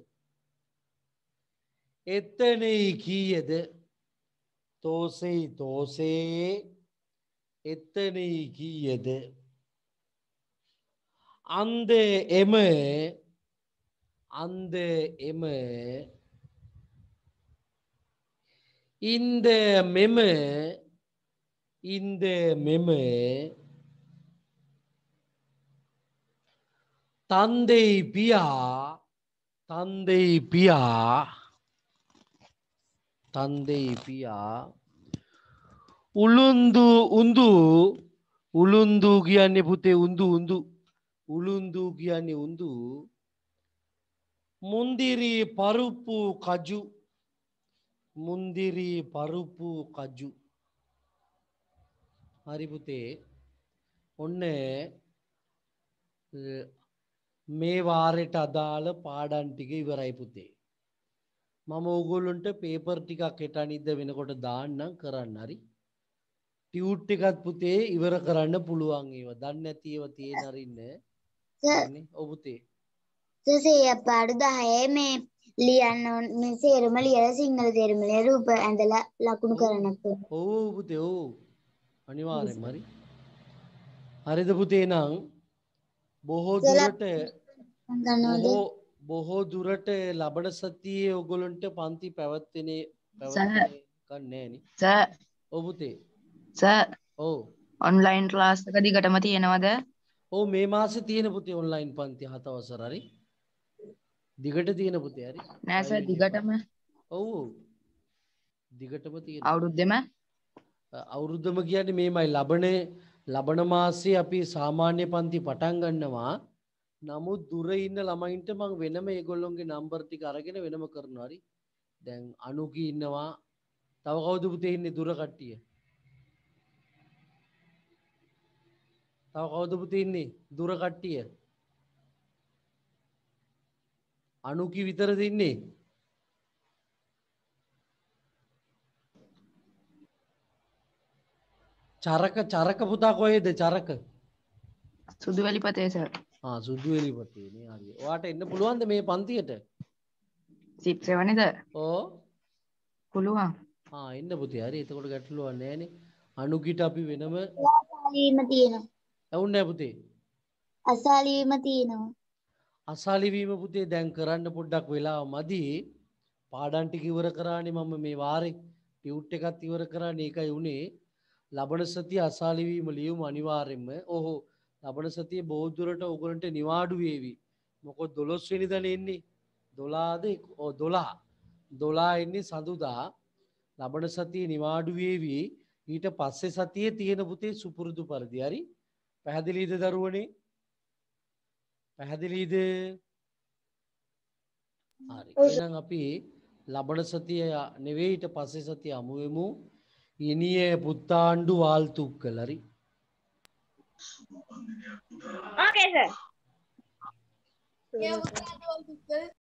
එතනෙයි කීයද? තෝසෙයි තෝසේ එතනෙයි කීයද? අන්ද එම ඉන්ද මෙම තන්දෙයි පියා උළුන්දු කියන්නේ පුතේ උඳු උළුන්දු කියන්නේ උඳු මුන්දිරි පරුප්පු කජු හරි පුතේ ඔන්න මේ වාරයට අදාළ පාඩම් ටික ඉවරයි පුතේ මම ඕගොල්ලන්ට පේපර් ටිකක් හෙට අනිද්දා වෙනකොට දාන්නම් කරන්න හරි ටියුට් එකත් පුතේ ඉවර කරන්න පුළුවන් ඒවා දන්නේ නැති ඒවා තියෙන අරින්න නේ ඔව් පුතේ සසේ පාඩු 10 මේ ලියන්න ඕන මේ සේරම ලියලා සිංහල තේරුමලේ රූප ඇඳලා ලකුණු කරන්නත් ඕන ඔව් පුතේ ඔව් අනිවාර්යෙන්ම හරි හරිද පුතේ නම් බොහෝ දුරට ලබන සතියේ ඔයගොල්ලන්ට පන්ති පැවැත්වෙන්නේ කන්නේ නේ සර් ඔව් පුතේ සර් ඔව් ඔන්ලයින් ක්ලාස් එක දිගටම තියෙනවද? ඔව් මේ මාසේ තියෙන පුතේ ඔන්ලයින් පන්ති 7 වසර හරි දිගට තියෙන පුතේ හරි නෑ සර් දිගටම ඔව් දිගටම තියෙන අවුරුද්දම කියන්නේ මේමයි ලබන මාසේ අපි සාමාන්‍ය පන්ති පටන් ගන්නවා නමුත් දුර ඉන්න ළමයින්ට මම වෙනම ඒගොල්ලොන්ගේ නම්බර් ටික අරගෙන වෙනම කරනවා හරි දැන් අනුකී ඉන්නවා තව කවුද පුතේ ඉන්නේ දුර කට්ටිය තව කවුද පුතේ ඉන්නේ දුර කට්ටිය අනුකී විතරද ඉන්නේ චරක පුතා කොහෙද චරක සුදුවැලි පතේ සර් සුදුවැලි පතේ නේ හරි ඔයාට එන්න පුළුවන්ද මේ පන්තියට 6 වෙනිද ඕ පුළුවන් එන්න පුතේ හරි එතකොට ගැටලුවක් නැහැනේ අනුකීට අපි වෙනම අසාලීම තියෙනවා ඇවුන්නේ නැහැ පුතේ අසාලීම තියෙනවා අසාලි වීම පුතේ දැන් කරන්න පොඩ්ඩක් වෙලාව මදි පාඩම් ටික ඉවර කරානේ මම මේ වාරේ ටියුට් එකත් ඉවර කරානේ ඒකයි උනේ ලබන සතිය අසාලි වීම ලියමු අනිවාර්යෙන්ම ඕහො ලබන සතිය බොහෝ දුරට ඔයගොල්ලන්ට නිවාඩු වේවි මොකද 12 වෙනිදානේ එන්නේ 12ද 12 එන්නේ සඳුදා ලබන සතිය නිවාඩු වේවි ඊට පස්සේ සතියේ තියෙන පුතේ සුපුරුදු පරිදි හරි පැහැදිලිද දරුවනේ පැහැදිලිද හරි එහෙනම් අපි ලබන සතිය නෙවෙයි ඊට පස්සේ සතිය අමු වෙමු ඉනිය පුත්තාණ්ඩු වාල්තුක්කල හරි Okay, sir.